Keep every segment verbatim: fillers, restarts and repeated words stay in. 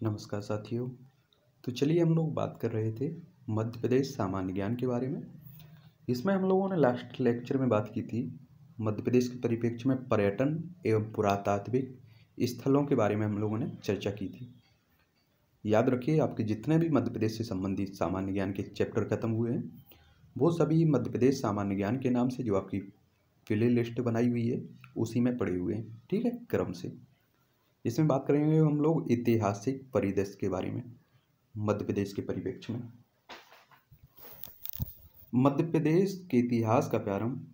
नमस्कार साथियों। तो चलिए हम लोग बात कर रहे थे मध्य प्रदेश सामान्य ज्ञान के बारे में। इसमें हम लोगों ने लास्ट लेक्चर में बात की थी मध्य प्रदेश के परिप्रेक्ष्य में पर्यटन एवं पुरातात्विक स्थलों के बारे में हम लोगों ने चर्चा की थी। याद रखिए, आपके जितने भी मध्य प्रदेश से संबंधित सामान्य ज्ञान के चैप्टर खत्म हुए हैं वो सभी मध्य प्रदेश सामान्य ज्ञान के नाम से जो आपकी प्ले लिस्ट बनाई हुई है उसी में पड़े हुए हैं, ठीक है, क्रम से। इसमें बात करेंगे हम लोग ऐतिहासिक परिदृश्य के बारे में मध्य प्रदेश के परिप्रेक्ष्य में। मध्य प्रदेश के इतिहास का प्रारंभ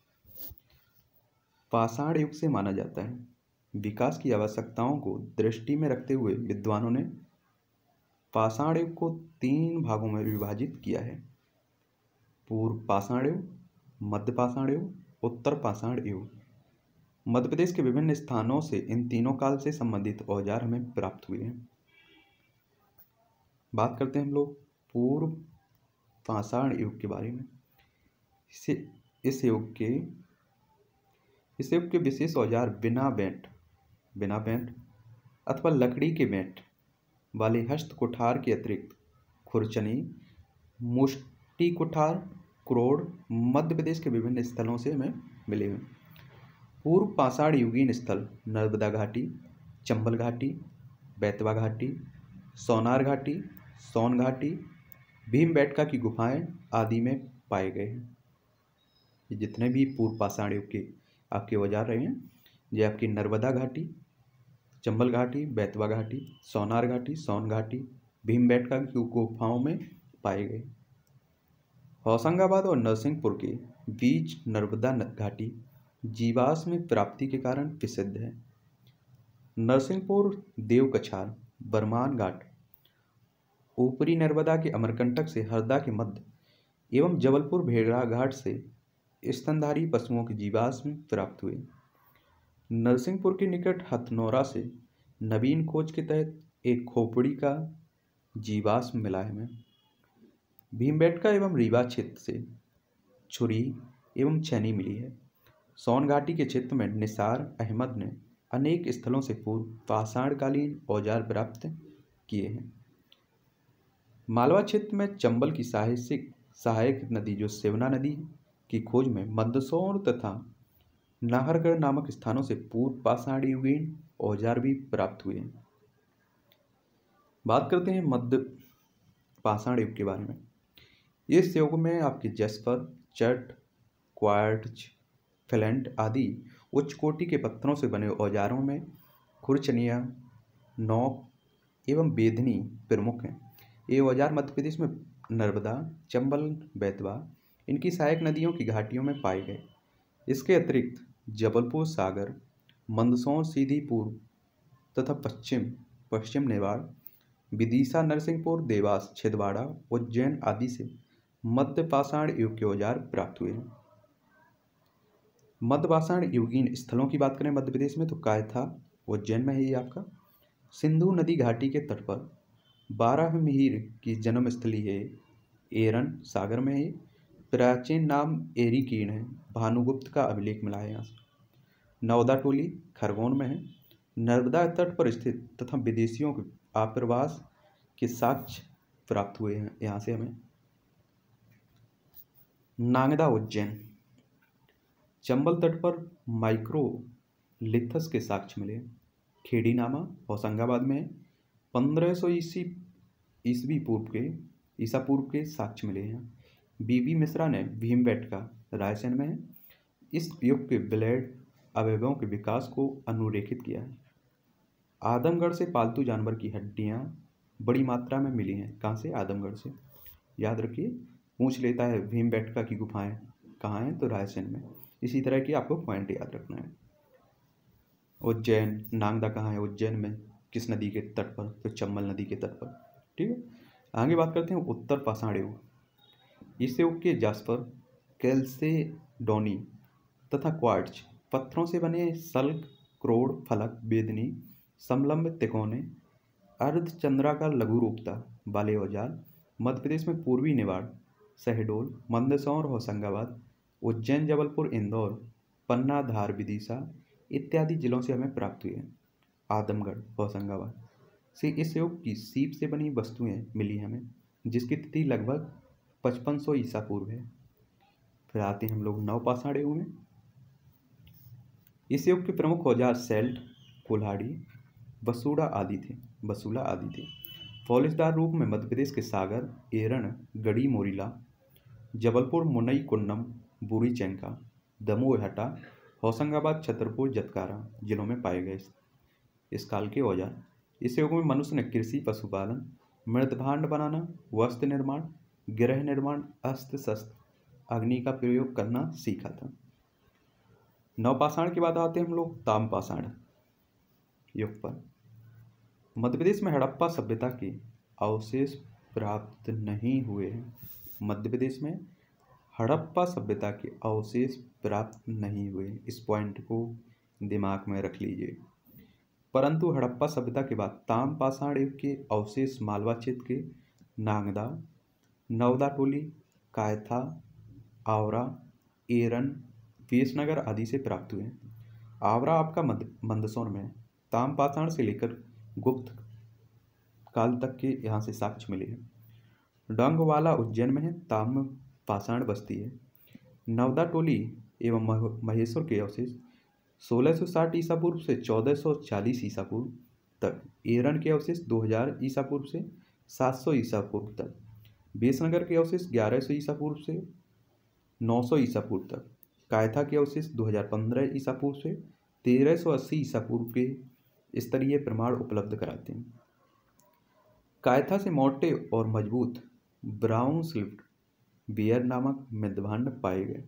पाषाण युग से माना जाता है। विकास की आवश्यकताओं को दृष्टि में रखते हुए विद्वानों ने पाषाण युग को तीन भागों में विभाजित किया है: पूर्व पाषाण युग, मध्य पाषाण युग, उत्तर पाषाण युग। मध्य प्रदेश के विभिन्न स्थानों से इन तीनों काल से संबंधित औजार हमें प्राप्त हुए हैं। बात करते हैं हम लोग पूर्व पाषाण युग के बारे में। इसे इस युग के इस युग के विशेष औजार बिना बेंट बिना बेंट अथवा लकड़ी के बेंट वाले हस्त कुठार के अतिरिक्त खुरचनी, मुष्टि कुठार, क्रोड़ मध्य प्रदेश के विभिन्न स्थलों से हमें मिले हैं। पूर्व पाषाण युगीन स्थल नर्मदा घाटी, चंबल घाटी, बेतवा घाटी, सोनार घाटी, सोन घाटी, भीमबेटका की गुफाएं आदि में पाए गए हैं। ये जितने भी पूर्व पाषाण युग के आपके औजार रहे हैं, ये आपकी नर्मदा घाटी, चंबल घाटी, बेतवा घाटी, सोनार घाटी, सोन घाटी, भीमबेटका की गुफाओं में पाए गए। होशंगाबाद और नरसिंहपुर के बीच नर्मदा घाटी जीवाश्म प्राप्ति के कारण प्रसिद्ध है। नरसिंहपुर, देवकछार, बरमान घाट, ऊपरी नर्मदा के अमरकंटक से हरदा के मध्य एवं जबलपुर भेड़रा घाट से स्तनधारी पशुओं के जीवाश्म प्राप्त हुए। नरसिंहपुर के निकट हथनौरा से नवीन खोज के तहत एक खोपड़ी का जीवाश्म मिला है हमें। भीमबेटका एवं रीवा क्षेत्र से छुरी एवं छैनी मिली है। सोन घाटी के क्षेत्र में निसार अहमद ने अनेक स्थलों से पूर्व पाषाणकालीन औजार प्राप्त किए हैं। मालवा क्षेत्र में चंबल की साहसिक सहायक नदी जो सेवना नदी की खोज में मंदसौर तथा नाहरगढ़ नामक स्थानों से पूर्व पाषाण युगीन औजार भी प्राप्त हुए हैं। बात करते हैं मध्य पाषाण युग के बारे में। इस युग में आपके जस्पर, चट, क्वार्ट्ज, फ्लेंट आदि उच्च कोटि के पत्थरों से बने औजारों में खुरचनिया, नौक एवं बेधनी प्रमुख हैं। ये औजार मध्य प्रदेश में नर्मदा, चंबल, बेतवा इनकी सहायक नदियों की घाटियों में पाए गए। इसके अतिरिक्त जबलपुर, सागर, मंदसौर, सीधी पूर्व तथा पश्चिम पश्चिम नेवाड़, विदिशा, नरसिंहपुर, देवास, छिंदवाड़ा, उज्जैन आदि से मध्य पाषाण युग के औजार प्राप्त हुए हैं। मध्य पाषाण युगीन स्थलों की बात करें मध्य प्रदेश में तो कायथा उज्जैन में है ये आपका। सिंधु नदी घाटी के तट पर बारहमीर की जन्मस्थली है। एरन सागर में है। प्राचीन नाम एरिकीण है। भानुगुप्त का अभिलेख मिला है यहाँ से। नवदा टोली खरगोन में है। नर्मदा तट पर स्थित तथा विदेशियों के आप्रवास के साक्ष्य प्राप्त हुए हैं यहाँ से हमें। नांगदा उज्जैन, चंबल तट पर माइक्रोलिथस के साक्ष्य मिले। खेड़ी नामा होशंगाबाद में पंद्रह सौ ईसी ईसवी पूर्व के ईसा पूर्व के साक्ष्य मिले हैं। बीबी मिश्रा ने भीमबेटका रायसेन में है। इस युग के ब्लेड अवयवों के विकास को अनुरेखित किया है। आदमगढ़ से पालतू जानवर की हड्डियां बड़ी मात्रा में मिली हैं। कहाँ से? आदमगढ़ से। याद रखिए, पूछ लेता है भीमबेटका की गुफाएं कहाँ हैं, तो रायसेन में। इसी तरह की आपको पॉइंट याद रखना है। उज्जैन, नांगदा कहाँ है? उज्जैन में। किस नदी के तट पर? तो चंबल नदी के तट पर, ठीक है। आगे बात करते हैं उत्तर पाषाण युग। इस युग के जास्पर, कैल्सेडोनी तथा क्वार्ट्ज पत्थरों से बने सल्क, क्रोड़, फलक, बेदनी, समलंब तिकोने, अर्धचंद्राकार लघु रूपता वाले औजार मध्य प्रदेश में पूर्वी नेवाड़, शहडोल, मंदसौर, होशंगाबाद, उज्जैन, जबलपुर, इंदौर, पन्ना, धार, विदिशा इत्यादि जिलों से हमें प्राप्त हुए हैं। आदमगढ़, होशंगाबाद, से इस युग की सीप से बनी वस्तुएं मिली हमें, जिसकी तिथि लगभग पचपन सौ ईसा पूर्व है। फिर आते हैं हम लोग नवपाषाण युग में। इस युग के प्रमुख औजार सेल्ट, कुल्हाड़ी, बसूड़ा आदि थे बसूला आदि थे फौलिसदार रूप में मध्य प्रदेश के सागर, एरण, गढ़ी मोरीला, जबलपुर, मुनई कुन्नम, बूढ़ी चैंका, दमोह हटा, होशंगाबाद, छतरपुर, जतकारा जिलों में पाए गए इस काल के औजार। इस युग में मनुष्य ने कृषि, पशुपालन, मृदभांड बनाना, वस्त्र निर्माण, गृह निर्माण, अस्त्र शस्त्र, अग्नि का प्रयोग करना सीखा था। नवपाषाण के बाद आते हैं हम लोग ताम्रपाषाण युग पर। मध्य प्रदेश में हड़प्पा सभ्यता के अवशेष प्राप्त नहीं हुए हैं। मध्य प्रदेश में हड़प्पा सभ्यता के अवशेष प्राप्त नहीं हुए, इस पॉइंट को दिमाग में रख लीजिए। परंतु हड़प्पा सभ्यता के बाद ताम्रपाषाण युग के अवशेष मालवा क्षेत्र के नागदा, नवदा टोली, कायथा, आवरा, एरन, वेशनगर आदि से प्राप्त हुए। आवरा आपका मंदसौर में। ताम्रपाषाण से लेकर गुप्त काल तक के यहाँ से साक्ष्य मिले हैं। डंगवाला उज्जैन में है, ताम्रपाषाण बस्ती है। नवदा टोली एवं महेश्वर के अवशेष सोलह सौ साठ ईसा पूर्व से चौदह सौ चालीस ईसा पूर्व तक। एरन के अवशेष दो हज़ार ईसा पूर्व से सात सौ ईसा पूर्व तक। बेसनगर के अवशेष ग्यारह सौ ईसा पूर्व से नौ सौ ईसा पूर्व तक। कायथा के अवशेष दो हज़ार पंद्रह ईसा पूर्व से तेरह सौ अस्सी ईसा पूर्व के स्तरीय प्रमाण उपलब्ध कराते हैं। कायथा से मोटे और मजबूत ब्राउन स्लिफ्ट बियर नामक मृदभांड पाए गए।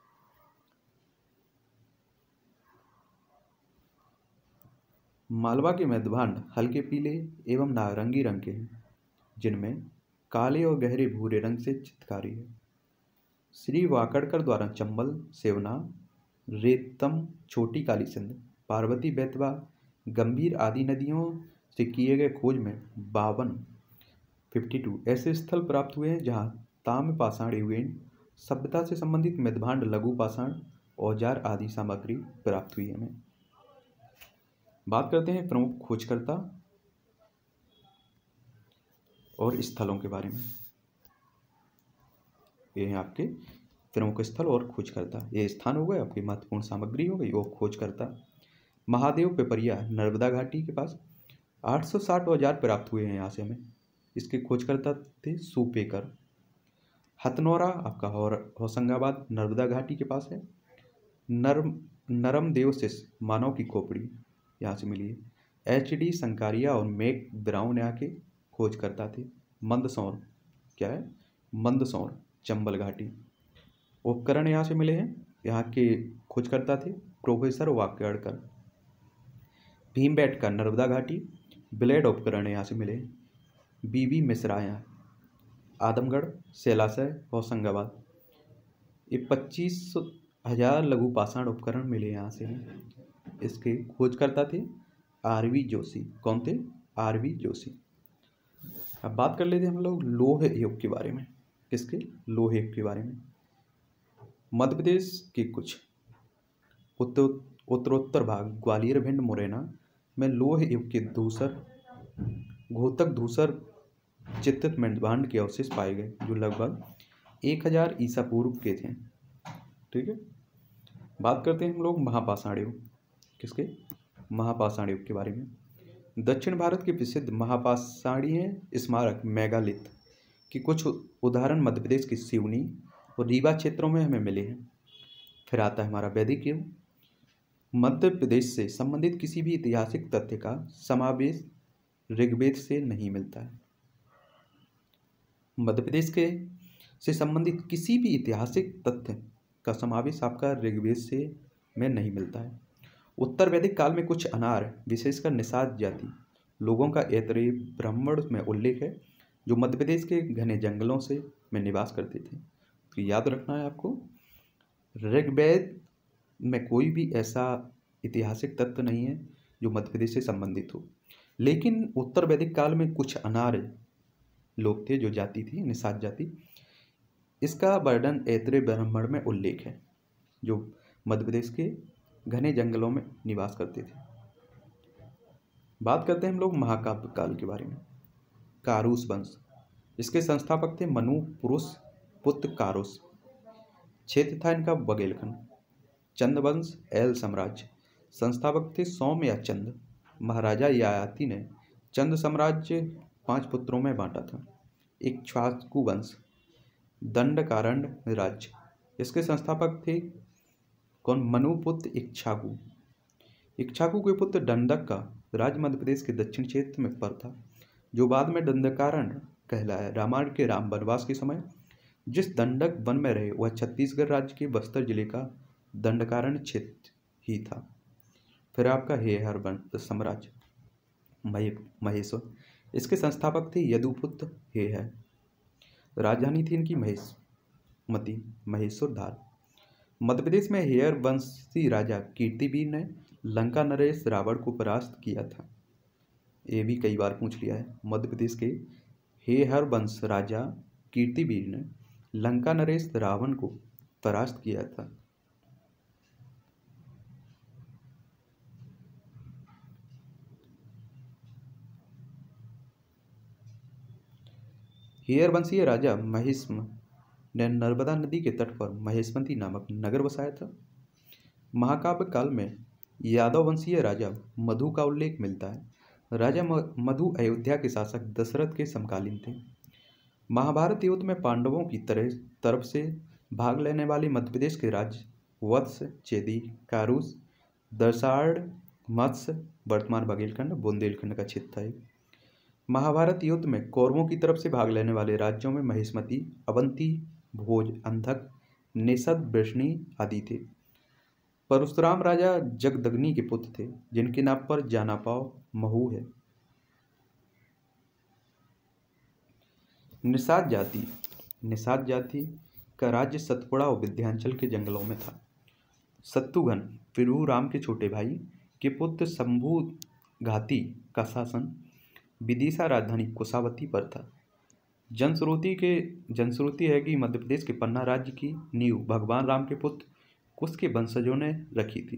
मालवा के मृदभांड हल्के पीले एवं नारंगी रंग के हैं, जिनमें काले और गहरे भूरे रंग से चित्रकारी है। श्री वाकड़कर द्वारा चंबल, सेवना, रेतम, छोटी काली सिंध, पार्वती, बेतवा, गंभीर आदि नदियों से किए गए खोज में बावन फिफ्टी टू ऐसे स्थल प्राप्त हुए हैं जहां ताम्रपाषाण युगीन सभ्यता से संबंधित मृदभांड, लघु पाषाण, औजार आदि सामग्री प्राप्त हुई है हमें। बात करते हैं प्रमुख खोजकर्ता और स्थलों के बारे में। ये हैं आपके प्रमुख स्थल और खोजकर्ता। ये स्थान हो गए, आपकी महत्वपूर्ण सामग्री हो गई और खोजकर्ता। महादेव पिपरिया नर्मदा घाटी के पास आठ सौ साठ औजार प्राप्त हुए हैं यहाँ से हमें। इसके खोजकर्ता थे सुपेकर। हथनौरा आपका होशंगाबाद नर्मदा घाटी के पास है। नरम नरम देव शिष मानव की खोपड़ी यहाँ से मिली है। एच डी संकारिया और मेक ब्राउन यहाँ के खोजकर्ता थे। मंदसौर क्या है? मंदसौर चंबल घाटी। उपकरण यहाँ से मिले हैं, यहाँ के खोजकर्ता थे प्रोफेसर वाकड़कर। भीमबेटका नर्मदा घाटी। ब्लेड उपकरण यहाँ से मिले। बीबी मिश्रा यहाँ आदमगढ़, सैलासर, होशंगाबाद। ये पच्चीस हजार लघु पाषाण उपकरण मिले यहाँ से। इसके खोजकर्ता थे आर वी जोशी। कौन थे? R V Joshi. अब बात कर लेते हैं हम लोग लोह युग के बारे में। किसके? लोह युग के बारे में। मध्य प्रदेश के कुछ उत्तर उत्तरोत्तर भाग ग्वालियर, भिंड, मुरैना में लोह युग के धूसर घोतक धूसर चित्रित मृदभांड के अवशेष पाए गए, जो लगभग एक हजार ईसा पूर्व के थे। ठीक है। बात करते हैं हम लोग महापाषाण युग। किसके? महापाषाण युग के बारे में। दक्षिण भारत के प्रसिद्ध महापाषाणीय स्मारक मेगालिथ के कुछ उदाहरण मध्य प्रदेश की सिवनी और रीवा क्षेत्रों में हमें मिले हैं। फिर आता है हमारा वैदिक युग। मध्य प्रदेश से संबंधित किसी भी ऐतिहासिक तथ्य का समावेश ऋग्वेद से नहीं मिलता है। मध्य प्रदेश के से संबंधित किसी भी ऐतिहासिक तथ्य का समावेश आपका ऋग्वेद से में नहीं मिलता है। उत्तर वैदिक काल में कुछ अनार, विशेषकर निषाद जाति लोगों का ऐतरेय ब्राह्मण में उल्लेख है, जो मध्य प्रदेश के घने जंगलों से में निवास करते थे। तो याद रखना है आपको, ऋग्वेद में कोई भी ऐसा ऐतिहासिक तथ्य नहीं है जो मध्य प्रदेश से संबंधित हो। लेकिन उत्तर वैदिक काल में कुछ अनार लोग थे, जो जाति थी निषाद जाति। इसका वर्णन ऐतरेय ब्राह्मण में उल्लेख है, जो मध्य प्रदेश के घने जंगलों में निवास करते थे। बात करते हैं हम लोग महाकाव्य काल के बारे में। कारूस वंश, इसके संस्थापक थे मनु पुरुष पुत्र कारुस। क्षेत्र था इनका बघेलखंड। चंद वंश, एल साम्राज्य, संस्थापक थे सोम या चंद। महाराजा ययाति ने चंद साम्राज्य पांच पुत्रों में बांटा था। इक्ष्वाकु वंश, दंडकारण्य राज्य, इसके संस्थापक थे कौन? मनुपुत्र इक्ष्वाकु। इक्ष्वाकु के पुत्र दंडक का राज्य मध्य प्रदेश के दक्षिण क्षेत्र में पर था, जो बाद में दंडकारण्य कहलाया। रामायण के राम वनवास के समय जिस दंडक वन में रहे वह छत्तीसगढ़ राज्य के बस्तर जिले का दंडकारण्य क्षेत्र ही था। फिर आपका हेहर साम्राज्य, महे महेश्वर, इसके संस्थापक थे यदुपुत्र हेहर। राजधानी थी इनकी महेशमती, महेश्वर धार। मध्य प्रदेश में हेहर वंशी राजा कीर्तिवीर ने लंका नरेश रावण को परास्त किया था। ये भी कई बार पूछ लिया है। मध्य प्रदेश के हेहर वंश राजा कीर्तिवीर ने लंका नरेश रावण को परास्त किया था। हेहर वंशीय राजा महेशम ने नर्मदा नदी के तट पर महेशमती नामक नगर बसाया था। महाकाव्य काल में यादव वंशीय राजा मधु का उल्लेख मिलता है। राजा मधु अयोध्या के शासक दशरथ के समकालीन थे। महाभारत युद्ध में पांडवों की तरह तरफ से भाग लेने वाले मध्य प्रदेश के राज्य वत्स, चेदी, कारूस, दरसाड़, मत्स्य, वर्तमान बघेलखंड, बुंदेलखंड का क्षेत्र था। महाभारत युद्ध में कौरवों की तरफ से भाग लेने वाले राज्यों में महेशमती, अवंती, भोज, अंधक, निषद, वृष्णि आदि थे। परशुराम राजा जगदग्नि के पुत्र थे, जिनके नाम पर जानापाव महू है। निषाद जाति, निषाद जाति का राज्य सतपुड़ा और विंध्याचल के जंगलों में था। शत्रुघ्न, विदुराम के छोटे भाई के पुत्र शंभु घाती का शासन विदिशा राजधानी कुशावती पर था। जनश्रुति के जनश्रुति है कि मध्य प्रदेश के पन्ना राज्य की नींव भगवान राम के पुत्र कुश के वंशजों ने रखी थी।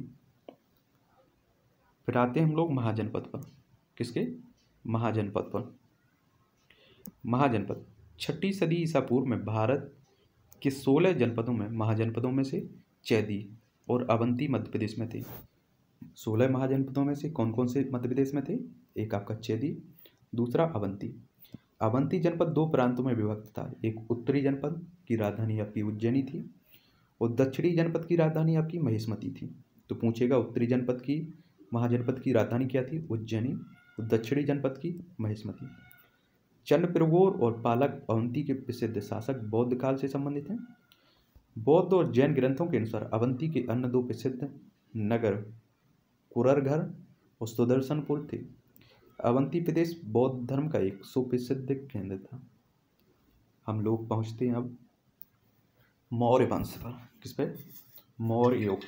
फिर आते हैं हम लोग महाजनपद पर। किसके? महाजनपद पर। महाजनपद छठी सदी ईसा पूर्व में भारत के सोलह जनपदों में महाजनपदों में से चैदी और अवंती मध्य प्रदेश में थे। सोलह महाजनपदों में से कौन कौन से मध्य प्रदेश में थे? एक आपका चैदी, दूसरा अवंती। अवंती जनपद दो प्रांतों में विभक्त था। एक उत्तरी जनपद की राजधानी आपकी उज्जैनी थी और दक्षिणी जनपद की राजधानी आपकी महेशमती थी। तो पूछेगा उत्तरी जनपद की महाजनपद की राजधानी क्या थी? उज्जैनी। और दक्षिणी जनपद की महेशमती। चंद्रप्रगोर और पालक अवंती के प्रसिद्ध शासक बौद्ध काल से संबंधित हैं। बौद्ध और जैन ग्रंथों के अनुसार अवंती के अन्य दो प्रसिद्ध नगर कुररघर और सुदर्शनपुर थे। अवंती प्रदेश बौद्ध धर्म का एक सुप्रसिद्ध केंद्र था। हम लोग पहुंचते हैं अब मौर्य वंश पर। किस पे? मौर्य युग।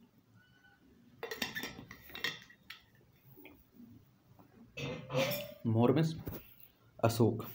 मौर्य में अशोक।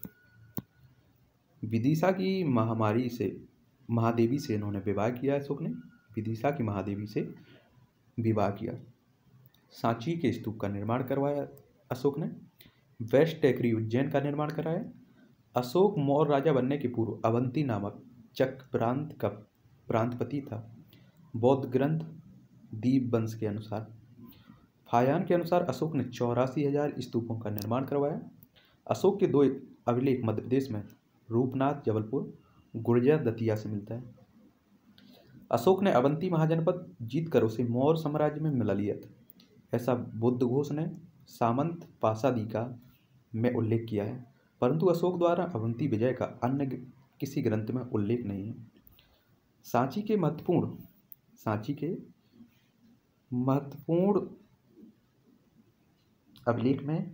विदिशा की महामारी से महादेवी से इन्होंने विवाह किया। अशोक ने विदिशा की महादेवी से विवाह किया। सांची के स्तूप का निर्माण करवाया अशोक ने। वेस्ट टेकरी उज्जैन का निर्माण कराया। अशोक मौर्य राजा बनने के पूर्व अवंती नामक चक प्रांत का प्रांतपति था। बौद्ध ग्रंथ दीप वंश के अनुसार फायान के अनुसार अशोक ने चौरासी हजार स्तूपों का निर्माण करवाया। अशोक के दो अभिलेख मध्य प्रदेश में रूपनाथ जबलपुर, गुर्जर दतिया से मिलता है। अशोक ने अवंती महाजनपद जीतकर उसे मौर्य साम्राज्य में मिला लिया था, ऐसा बुद्धघोष ने सामंत पासादिका में उल्लेख किया है, परंतु अशोक द्वारा अवंती विजय का अन्य किसी ग्रंथ में उल्लेख नहीं है। सांची के महत्वपूर्ण सांची के महत्वपूर्ण अभिलेख में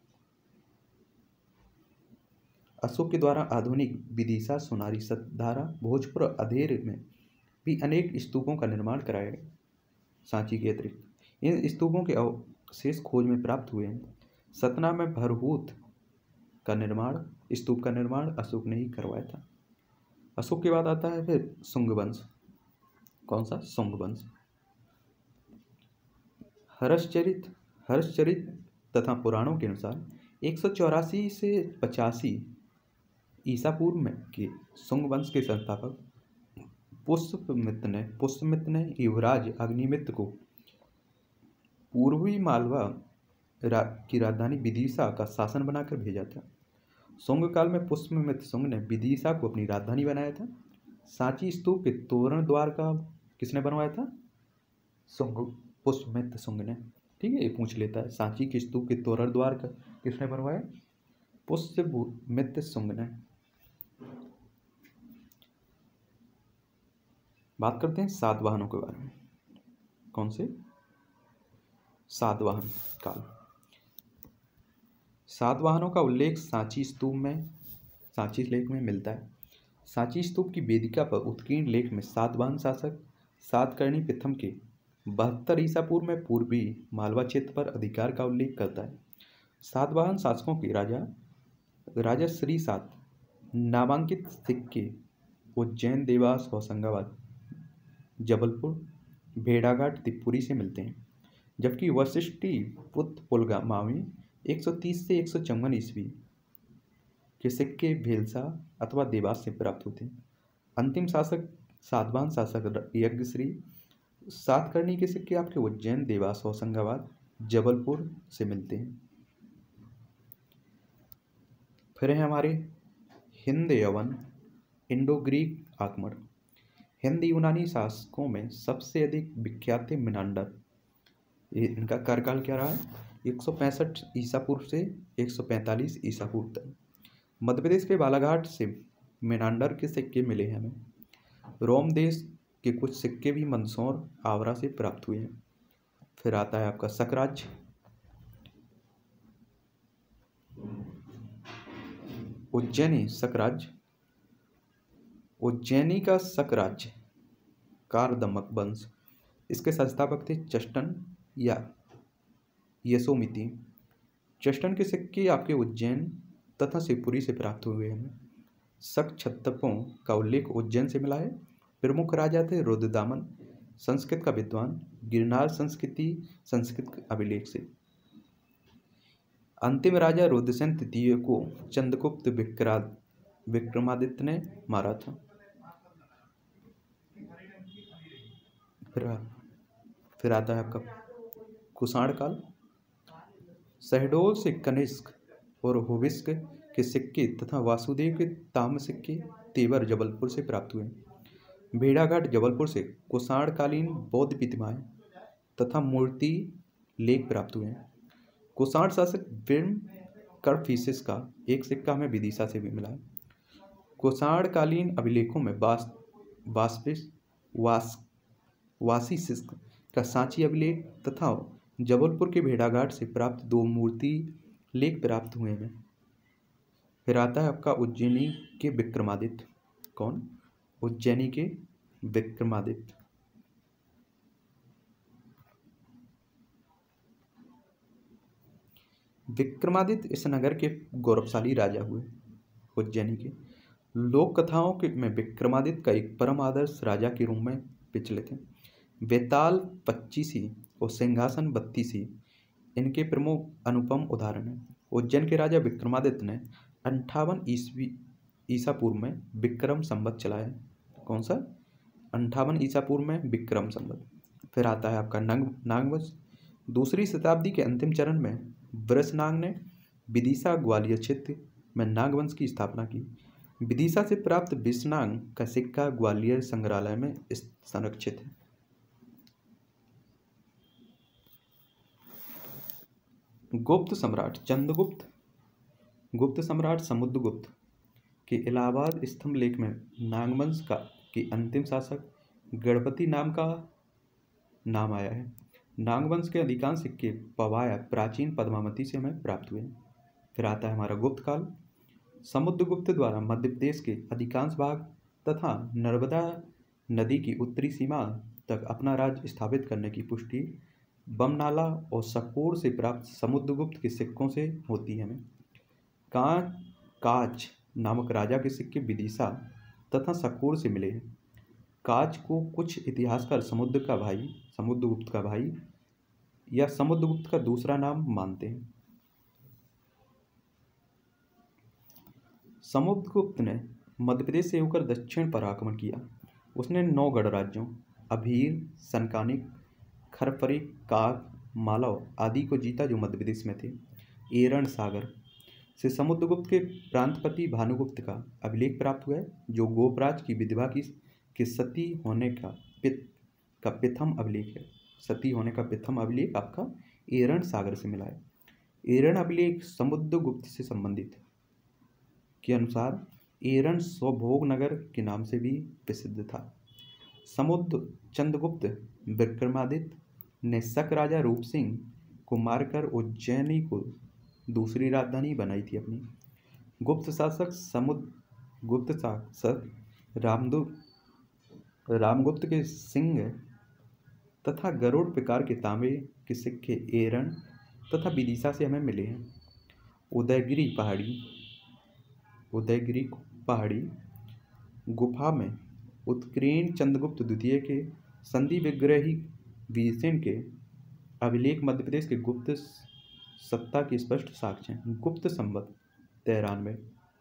अशोक के द्वारा आधुनिक विदिशा, सोनारी सतधारा, भोजपुर और अधेर में भी अनेक स्तूपों का निर्माण कराया गया। सांची के अतिरिक्त इन स्तूपों के अवशेष खोज में प्राप्त हुए हैं। सतना में भरहूत का निर्माण स्तूप का निर्माण अशोक ने ही करवाया था। अशोक के बाद आता है फिर शुंग वंश। कौन सा? शुंग वंश। हर्षचरित हर्षचरित तथा पुराणों के अनुसार एक सौ चौरासी से पचासी ईसा पूर्व में के शुंग वंश के संस्थापक पुष्यमित्र ने पुष्यमित्र ने युवराज अग्निमित्र को पूर्वी मालवा रा, की राजधानी विदिशा का शासन बनाकर भेजा था। शुंग काल में पुष्यमित्र शुंग ने विदिशा को अपनी राजधानी बनाया था। सांची स्तूप के तोरण द्वार का किसने बनवाया था? शुंग पुष्यमित्र शुंग ने। ठीक है, ये पूछ लेता है, सांची के स्तूप के तोरण द्वार का किसने बनवाया? पुष्यमित्र शुंग ने। बात करते हैं सातवाहनों के बारे में। कौन से? सातवाहन काल। सातवाहनों का उल्लेख सांची स्तूप में सांची लेख में मिलता है। सांची स्तूप की वेदिका पर उत्कीर्ण लेख में सातवाहन शासक सातकर्णी प्रथम के बहत्तर ईसा पूर्व में पूर्वी मालवा क्षेत्र पर अधिकार का उल्लेख करता है। सातवाहन शासकों के राजा राजा श्री सात नामांकित सिक्के उज्जैन, देवास, होशंगाबाद, जबलपुर, भेड़ाघाट, त्रिपुरी से मिलते हैं, जबकि वशिष्ठी पुत्र पुलगामा में एक सौ तीस से एक सौ चौवन ईस्वी के सिक्के भेलसा अथवा देवास से प्राप्त होते हैं। अंतिम शासक सातवाहन शासक यज्ञश्री सातकर्णी के सिक्के आपके उज्जैन, देवास, होशंगाबाद, जबलपुर से मिलते हैं। फिर है हमारे हिंद यवन इंडो ग्रीक आक्रमण। हिंद यूनानी शासकों में सबसे अधिक विख्यात थे मिनांडर। इनका कार्यकाल क्या रहा है? एक सौ पैंसठ ईसा पूर्व से एक सौ पैंतालीस ईसा पूर्व तक। मध्य प्रदेश के बालाघाट से मिनांडर के सिक्के मिले हैं हमें। रोम देश के कुछ सिक्के भी मंदसौर, आगरा से प्राप्त हुए हैं। फिर आता है आपका सकराज्य। उज्जैनी सकराज्य। उज्जैनी का सकराज्य कारदमक वंश, इसके संस्थापक थे चष्टन या यशोमिति। चष्टन के सिक्के आपके उज्जैन तथा शिवपुरी से प्राप्त हुए हैं। शक छत्तपों का उल्लेख उज्जैन से मिला है। प्रमुख राजा थे रुद्रदामन, संस्कृत का विद्वान, गिरनार संस्कृति संस्कृत अभिलेख से। अंतिम राजा रुद्रसेन तृतीय को चंद्रगुप्त विक्रा विक्रमादित्य ने मारा था। फिर फिर आता है आपका कुषाण काल। शहडोल से कनिष्क और होविस्क के सिक्के तथा वासुदेव के ताम्र सिक्के तेवर जबलपुर से प्राप्त हुए। भेड़ाघाट जबलपुर से कुषाणकालीन बौद्ध प्रतिमाएं तथा मूर्ति लेख प्राप्त हुए हैं। कुषाण शासक विर्म कर्फिसिस का एक सिक्का हमें विदिशा से भी मिला है। कुषाणकालीन अभिलेखों में वास वास्पिस वास वासीसिस का सांची अभिलेख तथा जबलपुर के भेड़ाघाट से प्राप्त दो मूर्ति लेख प्राप्त हुए हैं। फिर आता है आपका उज्जैनी के विक्रमादित्य। कौन? उज्जैनी के विक्रमादित्य। विक्रमादित्य इस नगर के गौरवशाली राजा हुए। उज्जैनी के लोक कथाओं के में विक्रमादित्य का एक परम आदर्श राजा के रूप में विचलित है। वेताल पच्चीसी और सिंहासन बत्तीसी इनके प्रमुख अनुपम उदाहरण हैं। उज्जैन के राजा विक्रमादित्य ने अंठावन ईस्वी ईसा पूर्व में विक्रम संवत चलाया। कौन सा? अंठावन ईसा पूर्व में विक्रम संवत। फिर आता है आपका नंग नागवंश। दूसरी शताब्दी के अंतिम चरण में वृषनाग ने विदिशा ग्वालियर क्षेत्र में नागवंश की स्थापना की। विदिशा से प्राप्त वृषनाग का सिक्का ग्वालियर संग्रहालय में संरक्षित है। गुप्त सम्राट चंद्रगुप्त। गुप्त सम्राट समुद्रगुप्त के इलाहाबाद स्तंभ लेख में नागवंश का के अंतिम शासक गणपति नाम का नाम आया है। नागवंश के अधिकांश सिक्के पवाया प्राचीन पद्मावती से हमें प्राप्त हुए। फिर आता है हमारा गुप्त काल। समुद्रगुप्त द्वारा मध्य प्रदेश के अधिकांश भाग तथा नर्मदा नदी की उत्तरी सीमा तक अपना राज्य स्थापित करने की पुष्टि बमनाला और सकूर से प्राप्त समुद्रगुप्त के सिक्कों से होती है। हमें कांच काच नामक राजा के सिक्के विदिशा तथा सकूर से मिले हैं। काच को कुछ इतिहासकार समुद्र का भाई समुद्रगुप्त का भाई या समुद्रगुप्त का दूसरा नाम मानते हैं। समुद्रगुप्त ने मध्य प्रदेश से होकर दक्षिण पर आक्रमण किया। उसने नौ गढ़ राज्यों अभीर, सनकानिक, खरफरी, काक, मालव आदि को जीता जो मध्य प्रदेश में थे। एरण सागर से समुद्रगुप्त के प्रांतपति भानुगुप्त का अभिलेख प्राप्त हुआ है, जो गोपराज की विधवा की के सती होने का पित का प्रथम अभिलेख है। सती होने का प्रथम अभिलेख आपका एरण सागर से मिला है। एरण अभिलेख समुद्रगुप्त से संबंधित के अनुसार एरण स्वभोग नगर के नाम से भी प्रसिद्ध था। समुद्र चंद्रगुप्त विक्रमादित्य ने शक राजा रूप सिंह को मारकर उज्जैनी को दूसरी राजधानी बनाई थी अपनी। गुप्त शासक समुद्र गुप्त शासक रामदु रामगुप्त के सिंह तथा गरुड़ प्रकार के तांबे के सिक्के एरण तथा विदिशा से हमें मिले हैं। उदयगिरी पहाड़ी उदयगिरी पहाड़ी गुफा में उत्कीर्ण चंद्रगुप्त द्वितीय के संधि विग्रही वीरसेन के अभिलेख मध्य प्रदेश के गुप्त सत्ता की स्पष्ट साक्ष्य हैं। गुप्त संवत तिरानवे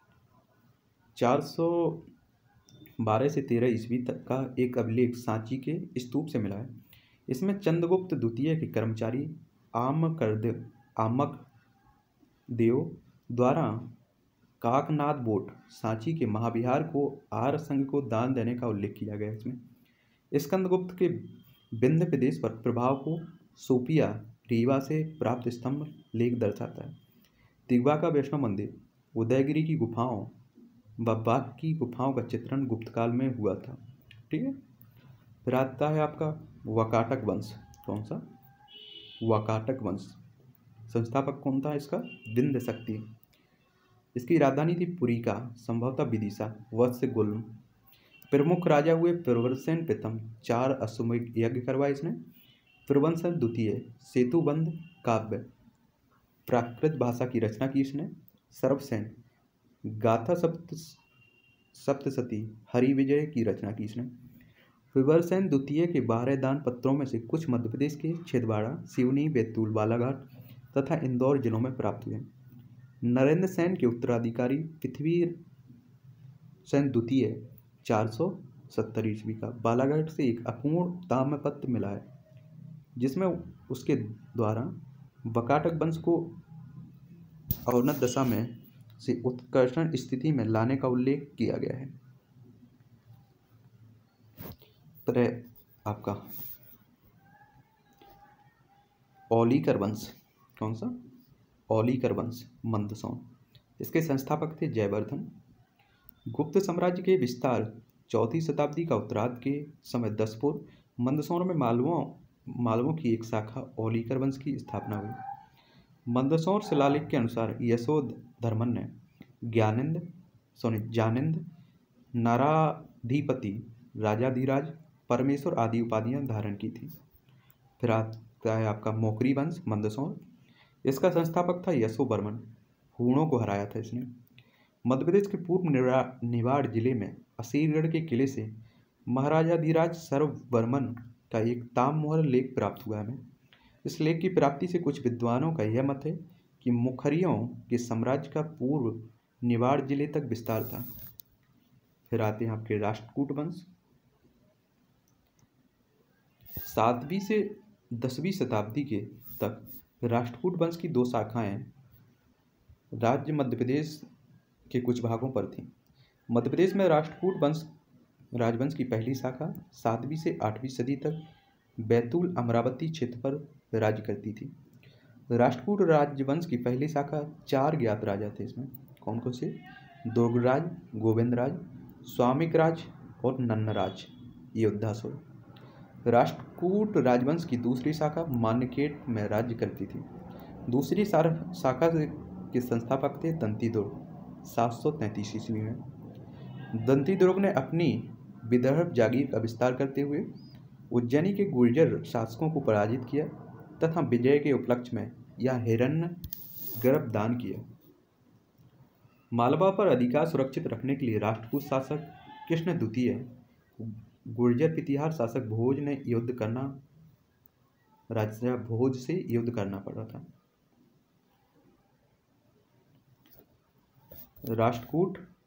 चार सौ बारह से तेरह ईस्वी तक का एक अभिलेख सांची के स्तूप से मिला है। इसमें चंद्रगुप्त द्वितीय के कर्मचारी आमकरदेव आमक देव द्वारा काकनाद बोट सांची के महाविहार को आर्य संघ को दान देने का उल्लेख किया गया है। इसमें स्कंदगुप्त के विंध्य प्रदेश पर प्रभाव को सोपिया रीवा से प्राप्त स्तंभ लेख दर्शाता है। दिग्वा का वैष्णव मंदिर, उदयगिरी की गुफाओं व बाघ की गुफाओं का चित्रण गुप्त काल में हुआ था। ठीक है। फिर आता है आपका वाकाटक वंश। कौन सा? वाकाटक वंश। संस्थापक कौन था इसका? विंध्य शक्ति। इसकी राजधानी थी पुरिका, संभवतः विदिशा। वत्स गुल्म। प्रमुख राजा हुए प्रवरसेन प्रथम। चार अश्वमेध यज्ञ करवाए इसने। प्रवंसन द्वितीय सेतुबंध काव्य प्राकृत भाषा की रचना की इसने। सर्वसेन गाथा सप्त सप्तशती हरिविजय की रचना की इसने। प्रवरसेन द्वितीय के बारह दान पत्रों में से कुछ मध्य प्रदेश के छिंदवाड़ा, सिवनी, बैतूल, बालाघाट तथा इंदौर जिलों में प्राप्त हुए। नरेंद्र सेन के उत्तराधिकारी पृथ्वी सेन द्वितीय चार सौ सत्तर ईस्वी का बालाघाट से एक अपूर्ण ताम्रपत्र मिला है, जिसमें उसके द्वारा वाकाटक वंश को अवनत दशा में से उत्कर्षण स्थिति में लाने का उल्लेख किया गया है। पर आपका औलीकर वंश। कौन सा? औलीकर वंश मंदसौर। इसके संस्थापक थे जयवर्धन। गुप्त साम्राज्य के विस्तार चौथी शताब्दी का उत्तरार्ध के समय दसपुर मंदसौर में मालवों मालवों की एक शाखा औलीकर वंश की स्थापना हुई। मंदसौर शिलालेख के अनुसार यशोधर्मन ने ज्ञानेंद्र सोनी ज्ञानेंद्र नाराधिपति, राजाधिराज, परमेश्वर आदि उपाधियां धारण की थी। फिर आता है आपका मोकरी वंश मंदसौर। इसका संस्थापक था यशोवर्मन। हूणों को हराया था इसने। मध्य प्रदेश के पूर्व निवाड़ जिले में असीरगढ़ के किले से महाराजाधिराज सर्ववर्मन का एक ताम्रमुहर लेख प्राप्त हुआ है। इस लेख की प्राप्ति से कुछ विद्वानों का यह मत है कि मुखरियों के साम्राज्य का पूर्व निवाड़ जिले तक विस्तार था। फिर आते हैं आपके राष्ट्रकूट वंश। सातवीं से दसवीं शताब्दी के तक राष्ट्रकूट वंश की दो शाखाएं राज्य मध्य प्रदेश के कुछ भागों पर थीं। मध्य प्रदेश में राष्ट्रकूट वंश राजवंश की पहली शाखा सातवीं से आठवीं सदी तक बैतूल अमरावती क्षेत्र पर राज्य करती थी। राष्ट्रकूट राजवंश की पहली शाखा चार ज्ञात राजा थे। इसमें कौन कौन से? दुर्गराज, गोविंदराज, स्वामिकराज और नन्नराज योद्धासुर। राष्ट्रकूट राजवंश की दूसरी शाखा मान्यकेट में राज्य करती थी। दूसरी शाखा के संस्थापक थे दंतीदुर्ग सात सौ तैंतीस ईस्वी में। दंतीदुर्ग ने अपनी विदर्भ जागीर का विस्तार करते हुए उज्जैनी के गुर्जर शासकों को पराजित किया तथा विजय के उपलक्ष्य में यह हिरण्य गर्भ दान किया। मालवा पर अधिकार सुरक्षित रखने के लिए राष्ट्रकूट शासक कृष्ण द्वितीय गुर्जर प्रतिहार शासक भोज ने युद्ध करना राजा भोज से युद्ध करना पड़ा था। राष्ट्रकूट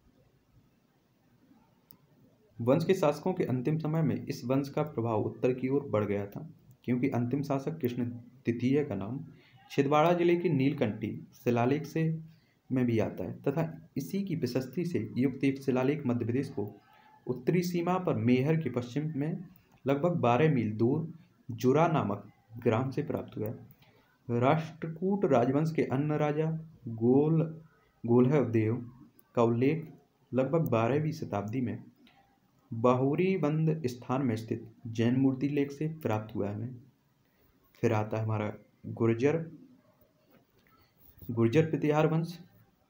वंश के शासकों के अंतिम समय में इस वंश का प्रभाव उत्तर की ओर बढ़ गया था, क्योंकि अंतिम शासक कृष्ण तृतीय का नाम छिंदवाड़ा जिले के नीलकंठी शिलालेख से में भी आता है तथा इसी की प्रशस्ति से युक्त एक शिलालेख मध्य प्रदेश को उत्तरी सीमा पर मेहर के पश्चिम में लगभग बारह मील दूर जुरा नामक ग्राम से प्राप्त हुआ है। राष्ट्रकूट राजवंश के अन्य राजा गोल गोलहदेव का उल्लेख लगभग बारहवीं शताब्दी में बाहुरीबंद स्थान में स्थित जैन मूर्ति लेख से प्राप्त हुआ है। फिर आता है हमारा गुर्जर गुर्जर प्रतिहार वंश।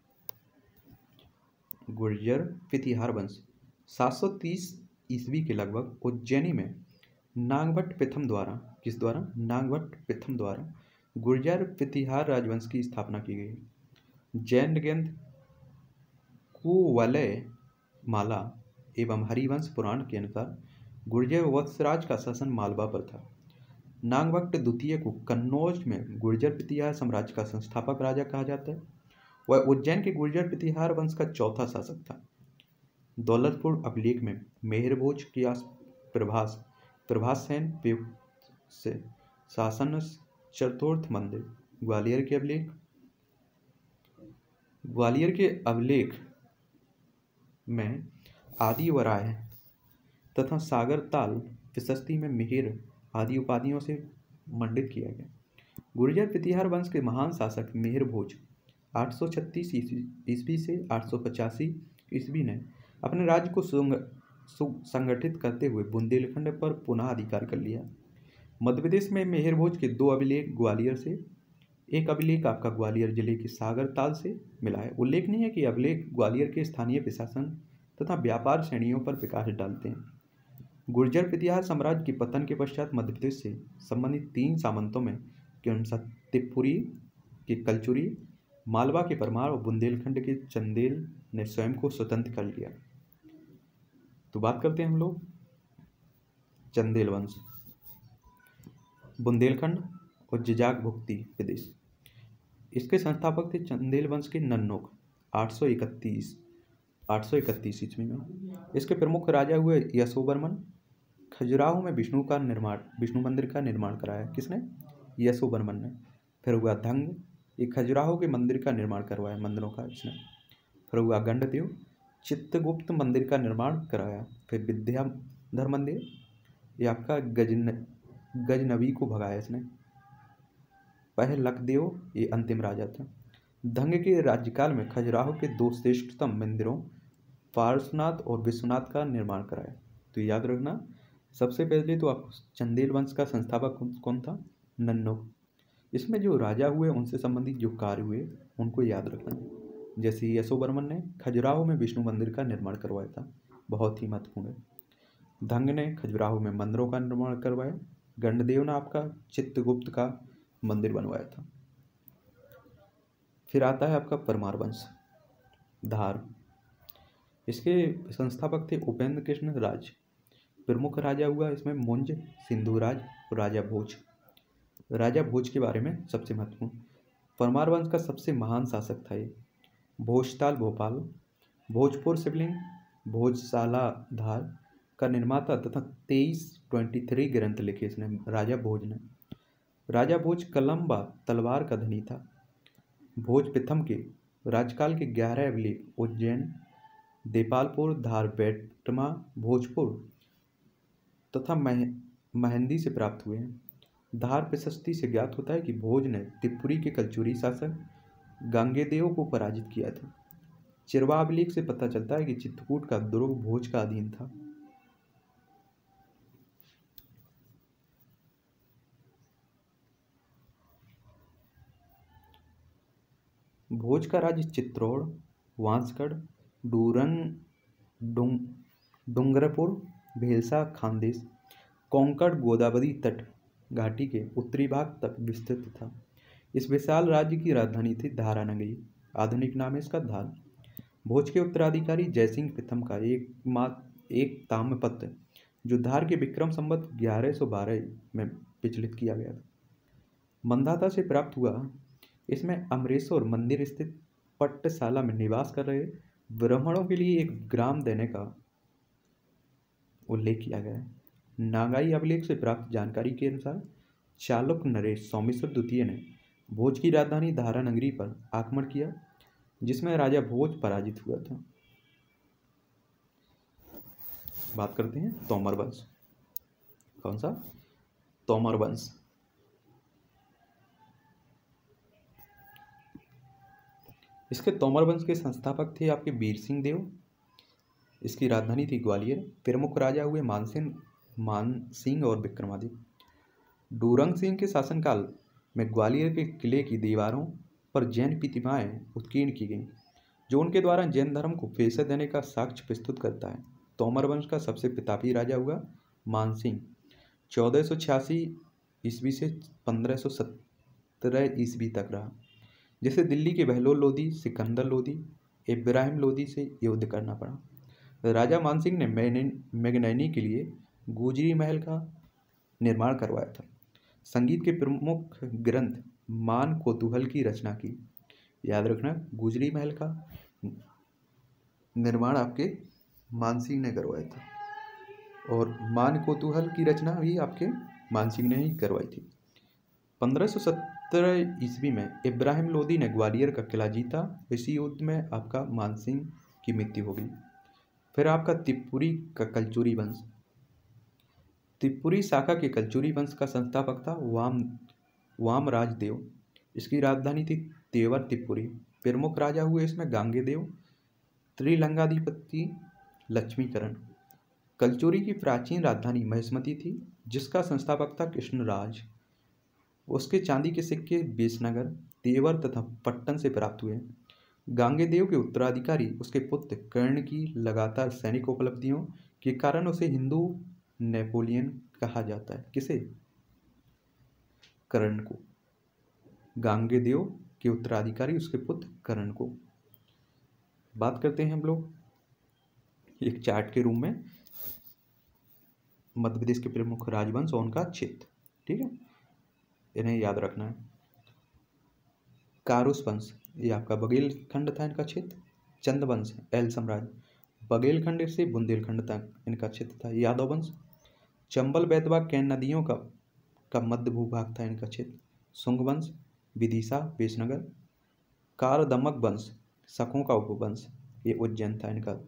गुर्जर प्रतिहार वंश सात सौ तीस ईस्वी के लगभग उज्जैनी में नागभट्ट प्रथम द्वारा किस द्वारा नागभट्ट प्रथम द्वारा गुर्जर प्रतिहार राजवंश की स्थापना की गई। जैन ग्रंथ कुवलय माला एवं हरिवंश पुराण के अनुसार गुर्जर वत्सराज का शासन मालवा पर था। नागभट्ट द्वितीय को कन्नौज में गुर्जर प्रतिहार साम्राज्य का संस्थापक राजा कहा जाता है। वह उज्जैन के गुर्जर प्रतिहार वंश का चौथा शासक था। दौलतपुर अभिलेख में मेहरभोज की प्रभास प्रभास सेन से शासन चतुर्थ मंदिर ग्वालियर के अभिलेख ग्वालियर के अभिलेख में आदि वराय तथा सागर ताल प्रशस्ति में मिहिर आदि उपाधियों से मंडित किया गया। गुर्जर प्रतिहार वंश के महान शासक मिहिर भोज आठ सौ छत्तीस ईस्वी से आठ सौ पचासी ईस्वी ने अपने राज्य को संगठित करते हुए बुंदेलखंड पर पुनः अधिकार कर लिया। मध्य प्रदेश में मिहिर भोज के दो अभिलेख ग्वालियर से, एक अभिलेख आपका ग्वालियर जिले के सागर ताल से मिला है। उल्लेखनीय है कि अभिलेख ग्वालियर के स्थानीय प्रशासन तथा व्यापार श्रेणियों पर प्रकाश डालते हैं। गुर्जर प्रतिहार साम्राज्य के पतन के पश्चात मध्य प्रदेश से संबंधित तीन सामंतों में के अनुसार त्रिपुरी के कलचुरी, मालवा के परमार और बुंदेलखंड के चंदेल ने स्वयं को स्वतंत्र कर लिया। तो बात करते हैं हम लोग चंदेल वंश। बुंदेलखंड और जिजाक भुक्ति प्रदेश, इसके संस्थापक थे चंदेल वंश के नन्नोक आठ सौ इकतीस आठ सौ इकतीस ईस्वी में। इसके प्रमुख राजा हुए यशोवर्मन। खजुराहो में विष्णु का निर्माण विष्णु मंदिर का निर्माण कराया किसने? यशोवर्मन ने। फिर हुआ धंग, ये खजुराहो के मंदिर का निर्माण करवाया मंदिरों का इसने। फिर हुआ गंडदेव, चित्रगुप्त मंदिर का निर्माण कराया। फिर विद्याधर मंदिर, ये आपका गजन गजनवी को भगाया इसने। पहले लखदेव, ये अंतिम राजा था। धंग के राज्यकाल में खजुराहो के दो श्रेष्ठतम मंदिरों पार्श्वनाथ और विश्वनाथ का निर्माण कराया। तो याद रखना, सबसे पहले तो आप चंदेल वंश का संस्थापक कौन था? नन्नो। इसमें जो राजा हुए उनसे संबंधित जो कार्य हुए उनको याद रखना। जैसे यशोवर्मन ने खजुराहो में विष्णु मंदिर का निर्माण करवाया था, बहुत ही महत्वपूर्ण है। धंग ने खजुराहो में मंदिरों का निर्माण करवाया। गंडदेव ने आपका चित्रगुप्त का मंदिर बनवाया था। फिर आता है आपका परमार वंश, धार। इसके संस्थापक थे उपेंद्र कृष्ण राज। प्रमुख राजा हुआ इसमें मुंज, सिंधुराज और राजा भोज। राजा भोज के बारे में सबसे महत्वपूर्ण, परमार वंश का सबसे महान शासक था ये। भोजताल भोपाल, भोजपुर शिवलिंग, भोजशाला धार का निर्माता तथा तेईस ट्वेंटी थ्री ग्रंथ लिखे इसने राजा भोज ने। राजा भोज कलम्बा तलवार का धनी था। भोज प्रथम के राजकाल के ग्यारह अभिलेख उज्जैन, देपालपुर, धार, बेटमा, भोजपुर तथा मह महंदी से प्राप्त हुए हैं। धार प्रशस्ति से ज्ञात होता है कि भोज ने त्रिपुरी के कलचुरी शासक गांगेदेव को पराजित किया था। चिरवा अभिलेख से पता चलता है कि चित्रकूट का दुर्ग भोज का अधीन था। भोज का राज्य चित्तौड़, वांसगढ़, डूरंग डुंग डूंगरपुर, भेलसा, खानदेश, कोंकण, गोदावरी तट घाटी के उत्तरी भाग तक विस्तृत था। इस विशाल राज्य की राजधानी थी धारानगरी, आधुनिक नाम है इसका धार। भोज के उत्तराधिकारी जयसिंह प्रथम का एक मात्र एक ताम्रपत्र जो धार के विक्रम संवत ग्यारह सौ बारह में विचलित किया गया था, मंदाता से प्राप्त हुआ। इसमें अमरेश्वर मंदिर स्थित पट्टशाला में निवास कर रहे ब्राह्मणों के लिए एक ग्राम देने का उल्लेख किया गया है। नागाई अभिलेख से प्राप्त जानकारी के अनुसार चालुक्य नरेश सोमेश्वर द्वितीय ने भोज की राजधानी धारानगरी पर आक्रमण किया, जिसमें राजा भोज पराजित हुआ था। बात करते हैं तोमर वंश। कौन सा? तोमर वंश। इसके तोमर वंश के संस्थापक थे आपके वीर सिंह देव। इसकी राजधानी थी ग्वालियर। प्रमुख राजा हुए मानसिंह मान सिंह और विक्रमादित्य। डूरंग सिंह के शासनकाल में ग्वालियर के किले की दीवारों पर जैन प्रतिमाएं उत्कीर्ण की गईं, जो उनके द्वारा जैन धर्म को फेसर देने का साक्ष्य प्रस्तुत करता है। तोमर वंश का सबसे प्रतापी राजा हुआ मानसिंह, चौदह सौ छियासी ईस्वी से पंद्रह सौ सत्रह ईस्वी तक रहा, जिसे दिल्ली के बहलोल लोदी, सिकंदर लोदी, इब्राहिम लोदी से युद्ध करना पड़ा। राजा मानसिंह ने मैगनैनी के लिए गुजरी महल का निर्माण करवाया था। संगीत के प्रमुख ग्रंथ मान कोतूहल की रचना की। याद रखना, गुजरी महल का निर्माण आपके मानसिंह ने करवाया था और मान कोतूहल की रचना भी आपके मानसिंह ने ही करवाई थी। पंद्रह सौ सत्तर ईस्वी में इब्राहिम लोदी ने ग्वालियर का किला जीता। इसी युद्ध में आपका मानसिंह की मृत्यु हो गई। फिर आपका तिपुरी का कलचुरी वंश। तिपुरी शाखा के कलचुरी वंश का संस्थापक था वाम वामराज देव। इसकी राजधानी थी तेवर तिपुरी। प्रमुख राजा हुए इसमें गांगेदेव, त्रिलंगाधिपति लक्ष्मीकरण। कलचुरी की प्राचीन राजधानी महिष्मती थी, जिसका संस्थापक था कृष्णराज। उसके चांदी के सिक्के बेसनगर, तेवर तथा पट्टन से प्राप्त हुए। गांगेदेव के उत्तराधिकारी उसके पुत्र कर्ण की लगातार सैनिक उपलब्धियों के कारण उसे हिंदू नेपोलियन कहा जाता है। किसे? कर्ण को। गांगेदेव के उत्तराधिकारी उसके पुत्र कर्ण को। बात करते हैं हम लोग एक चार्ट के रूप में मध्य प्रदेश के प्रमुख राजवंश और उनका क्षेत्र। ठीक है, इन्हें याद रखना है। कारुस वंश, ये आपका बघेलखंड था इनका क्षेत्र। चंद वंश, एल साम्राज्य, बघेलखंड से बुंदेलखंड तक इनका क्षेत्र था। यादव वंश, चंबल बेतवा कैन नदियों का का मध्य भूभाग था इनका क्षेत्र। सुंग वंश, विदिशा बेसनगर। कारदमक वंश, शकों का उपवंश, ये उज्जैन था इनका।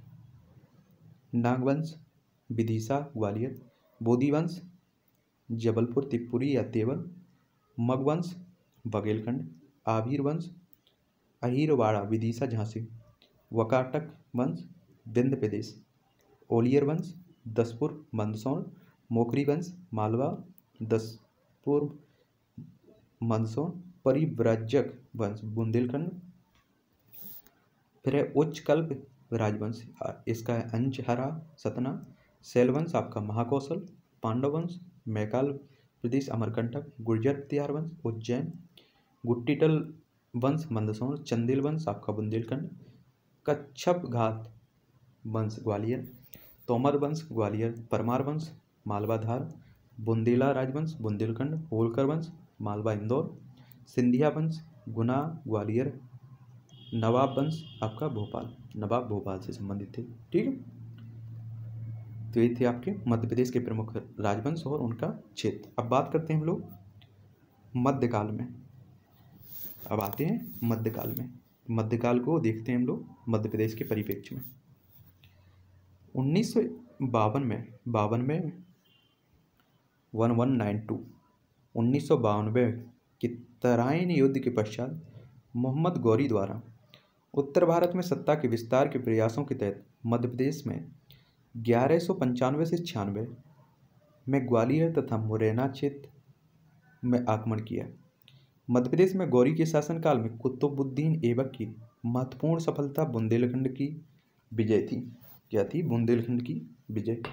नागवंश, विदिशा ग्वालियर। बोधी वंश, जबलपुर तिपुरी या तेवर। मगवंश, बघेलखंड। आभीर वंश, अहीरवाड़ा विदिशा झांसी। वकाटक वंश, विंध्य प्रदेश। ओलियर वंश, दसपुर मंदसौर। मोकरी वंश, मालवा, दसपुर मंदसौर। परिव्राजक वंश, बुंदेलखंड। फिर है उच्चकल्प राजवंश, इसका है अंचहरा सतना। शैलवंश आपका महाकौशल। पांडव वंश, मैकाल प्रदेश अमरकंटक। गुर्जर तिहार वंश, उज्जैन। गुट्टिटल वंश, मंदसौर। चंदेल वंश आपका बुंदेलखंड। कच्छप घात वंश, ग्वालियर। तोमर वंश, ग्वालियर। परमार वंश, मालवा धार। बुंदेला राजवंश, बुंदेलखंड। होलकर वंश, मालवा इंदौर। सिंधिया वंश, गुना ग्वालियर। नवाब वंश आपका भोपाल, नवाब भोपाल से संबंधित थे। ठीक है, तो ये थे आपके मध्य प्रदेश के प्रमुख राजवंश और उनका क्षेत्र। अब बात करते हैं हम लोग मध्यकाल में। अब आते हैं मध्यकाल में। मध्यकाल को देखते हैं हम लोग मध्य प्रदेश के परिप्रेक्ष्य में। उन्नीस सौ बावन में बावन में वन वन नाइन टू उन्नीस सौ बानवे के तराइन युद्ध के पश्चात मोहम्मद गौरी द्वारा उत्तर भारत में सत्ता के विस्तार के प्रयासों के तहत मध्य प्रदेश में ग्यारह सौ पंचानवे से छियानवे में ग्वालियर तथा मुरैना क्षेत्र में आक्रमण किया। मध्य प्रदेश में गौरी के शासनकाल में कुतुबुद्दीन ऐबक की महत्वपूर्ण सफलता बुंदेलखंड की विजय थी। क्या थी? बुंदेलखंड की विजय।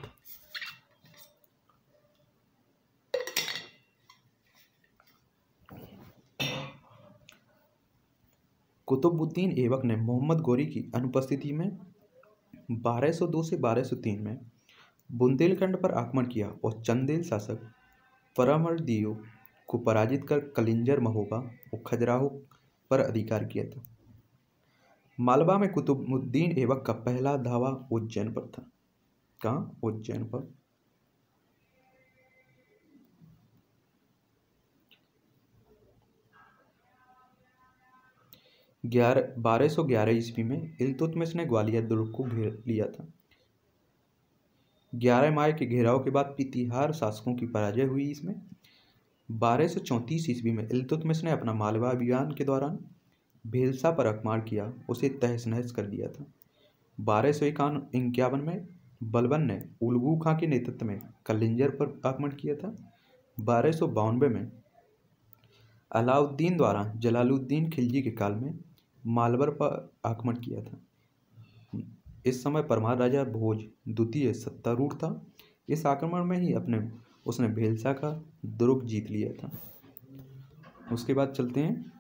कुतुबुद्दीन ऐबक ने मोहम्मद गौरी की अनुपस्थिति में बारह सौ दो से बारह सौ तीन में बुंदेलखंड पर आक्रमण किया और चंदेल शासक परमर्दियों को पराजित कर कलिंजर, महोबा और खजुराहो पर अधिकार किया था। मालवा में कुतुबुद्दीन ऐबक का पहला धावा उज्जैन पर था। कहाँ? उज्जैन पर। ग्यारह बारह सौ ग्यारह ईस्वी में इल्तुतमिश ने ग्वालियर दुर्ग को घेर लिया था। ग्यारह माह के घेराव के बाद प्रतिहार शासकों की पराजय हुई। इसमें बारह सौ चौंतीस ईस्वी में इल्तुतमिश ने अपना मालवा अभियान के दौरान भेलसा पर आक्रमण किया, उसे तहस नहस कर दिया था। बारह सौ इक्यावन इक्यावन में बलबन ने उलगू खां के नेतृत्व में कलिंजर पर आक्रमण किया था। बारह सौ बानवे में अलाउद्दीन द्वारा जलालुद्दीन खिलजी के काल में मालवर पर आक्रमण किया था। इस समय परमार राजा भोज द्वितीय सत्तारूढ़ था। इस आक्रमण में ही अपने उसने भेलसा का दुर्ग जीत लिया था। उसके बाद चलते हैं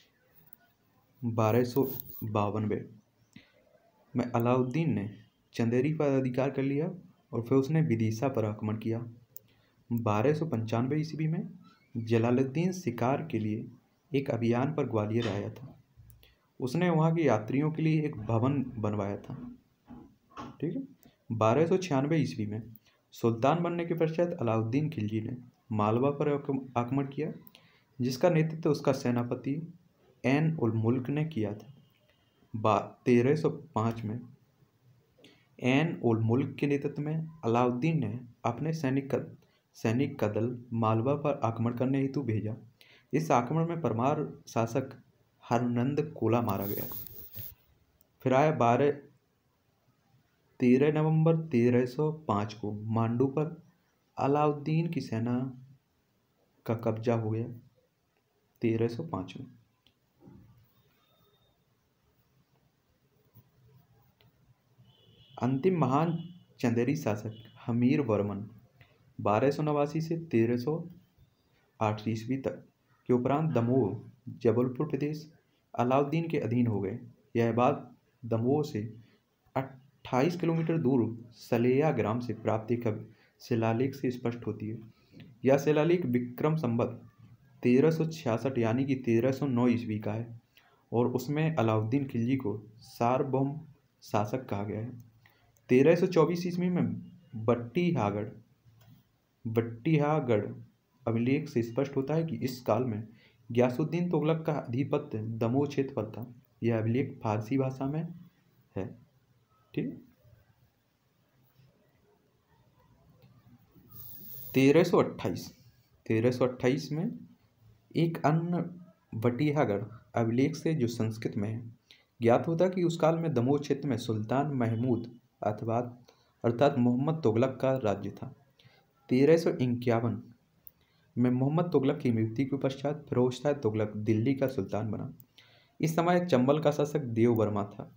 बारह सौ बावनवे में अलाउद्दीन ने चंदेरी पर अधिकार कर लिया और फिर उसने विदिशा पर आक्रमण किया। बारह सौ पंचानवे ईस्वी में जलालुद्दीन शिकार के लिए एक अभियान पर ग्वालियर आया था। उसने वहाँ के यात्रियों के लिए एक भवन बनवाया था। ठीक है। बारह सौ छियानवे ईस्वी में सुल्तान बनने के पश्चात अलाउद्दीन खिलजी ने मालवा पर आक्रमण किया, जिसका नेतृत्व उसका सेनापति एन उल मुल्क ने किया था। तेरह सौ पाँच में एन उल मुल्क के नेतृत्व में अलाउद्दीन ने अपने सैनिक का सैनिक का दल मालवा पर आक्रमण करने हेतु भेजा। इस आक्रमण में परमार शासक हरनंद कोला मारा गया। फिर आया बारह तेरह नवंबर तेरह सौ पाँच को मांडू पर अलाउद्दीन की सेना का कब्जा हो गया। तेरह सौ पाँच में अंतिम महान चंदेरी शासक हमीर वर्मन बारह सौ नवासी से तेरह सौ आठ ईस्वी तक के उपरांत दमोह जबलपुर प्रदेश अलाउद्दीन के अधीन हो गए। यह बात दमोह से अट्ठाईस किलोमीटर दूर सलेया ग्राम से प्राप्त एक शिलालेख से स्पष्ट होती है। यह शिलालेख विक्रम संवत तेरह सौ छियासठ यानी कि तेरह सौ नौ ईस्वी का है और उसमें अलाउद्दीन खिलजी को सार्वभौम शासक कहा गया है। तेरह सौ चौबीस ईस्वी में बट्टीहागढ़ बट्टीहागढ़ अभिलेख से स्पष्ट होता है कि इस काल में गयासुद्दीन तुगलक का आधिपत्य दमोह क्षेत्र पर था। यह अभिलेख फारसी भाषा में है। ठीक। तेरह सौ अट्ठाईस तेरह सौ अट्ठाईस में एक अन्य बटिहागढ़ अभिलेख से जो संस्कृत में है ज्ञात होता कि उस काल में दमोह क्षेत्र में सुल्तान महमूद अथवा अर्थात मोहम्मद तुगलक का राज्य था। तेरह सौ इक्यावन में मोहम्मद तुगलक की मृत्यु के पश्चात फिरोजशाह तुगलक दिल्ली का सुल्तान बना। इस समय चंबल का शासक देववर्मा था।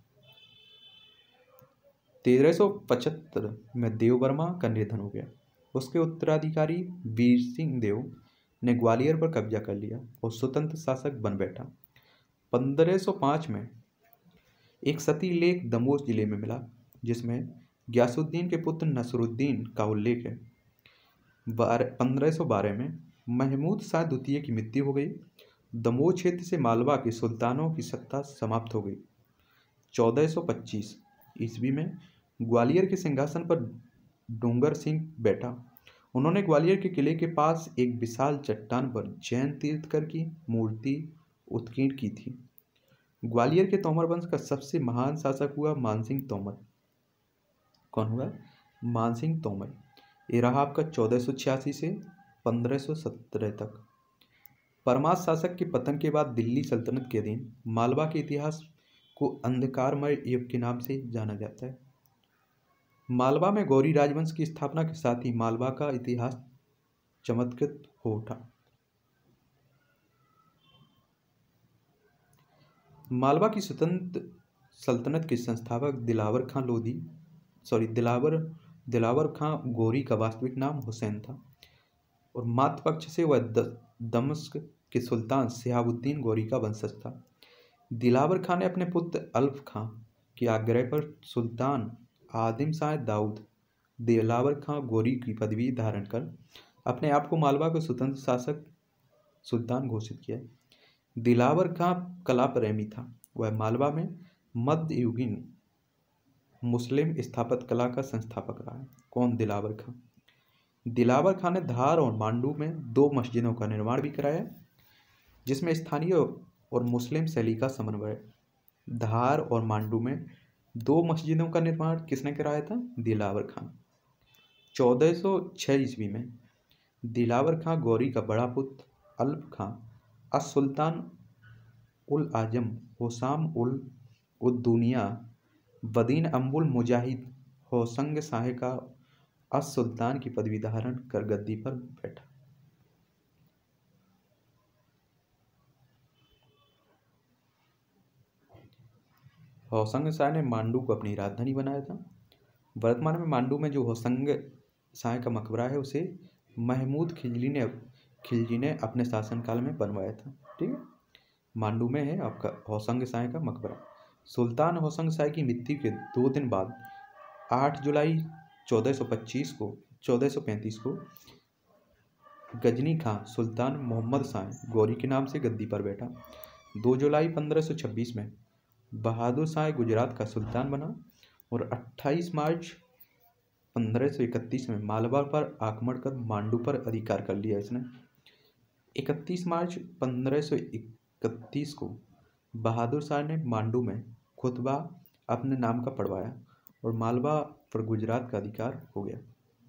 तेरह सौ पचहत्तर में देववर्मा का निधन हो गया। उसके उत्तराधिकारी वीर सिंह देव ने ग्वालियर पर कब्जा कर लिया और स्वतंत्र शासक बन बैठा। पंद्रह सौ पाँच में एक सती लेख दमोह जिले में मिला, जिसमें गयासुद्दीन के पुत्र नसरुद्दीन का उल्लेख है। पंद्रह सौ बारह में महमूद शाह द्वितीय की मृत्यु हो गई। दमोह क्षेत्र से मालवा के सुल्तानों की सत्ता समाप्त हो गई। चौदह सौ पच्चीस ईस्वी में ग्वालियर के सिंहासन पर डूंगर सिंह बैठा। उन्होंने ग्वालियर के किले के पास एक विशाल चट्टान पर जैन तीर्थकर की मूर्ति उत्कीर्ण की थी। ग्वालियर के तोमर वंश का सबसे महान शासक हुआ मानसिंह तोमर। कौन हुआ? मानसिंह तोमर। ये रहा आपका चौदह सौ छियासी से पंद्रह सौ सत्रह तक। परमार शासक के पतन के बाद दिल्ली सल्तनत के अधीन मालवा के इतिहास को अंधकारमय युग के नाम से जाना जाता है। मालवा में गौरी राजवंश की स्थापना के साथ ही मालवा का इतिहास चमत्कृत हो उठा। मालवा की स्वतंत्र सल्तनत के संस्थापक दिलावर खां लोधी सॉरी दिलावर दिलावर खां गौरी का वास्तविक नाम हुसैन था और मातृ पक्ष से वह दमश्क के सुल्तान शिहाबुद्दीन गौरी का वंशज था। दिलावर खां ने अपने पुत्र अल्फ खां के आग्रह पर सुल्तान आदिम शाह दाऊद दिलावर खां गौरी की पदवी धारण कर अपने आप को मालवा का स्वतंत्र शासक सुल्तान घोषित किया। दिलावर खां कला प्रेमी था। वह मालवा में मध्ययुगीन मुस्लिम स्थापत्य कला का संस्थापक रहा है। कौन? दिलावर खां। दिलावर खां ने धार और मांडू में दो मस्जिदों का निर्माण भी कराया, जिसमें स्थानीय और मुस्लिम शैली का समन्वय है। धार और मांडू में दो मस्जिदों का निर्माण किसने कराया था? दिलावर खां। चौदह सौ छह ईस्वी में दिलावर खां गौरी का बड़ा पुत्र अल्प खां अस-सुल्तान उल आजम होसाम उल उद्दुनिया बदीन अम्बुल मुजाहिद होसंग शाह का अस-सुल्तान की पदवी धारण कर गद्दी पर बैठा। होसंग शाह ने मांडू को अपनी राजधानी बनाया था। वर्तमान में मांडू में जो होसंग शाह का मकबरा है उसे महमूद खिलजी ने खिलजी ने अपने शासनकाल में बनवाया था। ठीक है, मांडू में है आपका होसंग शाह का मकबरा। सुल्तान होसंग शाह की मृत्यु के दो दिन बाद आठ जुलाई चौदह सौ पच्चीस को चौदह सौ पैंतीस को गजनी खां सुल्तान मोहम्मद शाह गौरी के नाम से गद्दी पर बैठा। दो जुलाई पंद्रह सौ छब्बीस में बहादुर शाह गुजरात का सुल्तान बना और अट्ठाईस मार्च पंद्रह सौ इकतीस में मालवा पर आक्रमण कर मांडू पर अधिकार कर लिया इसने। इकतीस मार्च पंद्रह सौ इकतीस को बहादुर शाह ने मांडू में खुतबा अपने नाम का पढ़वाया और मालवा पर गुजरात का अधिकार हो गया।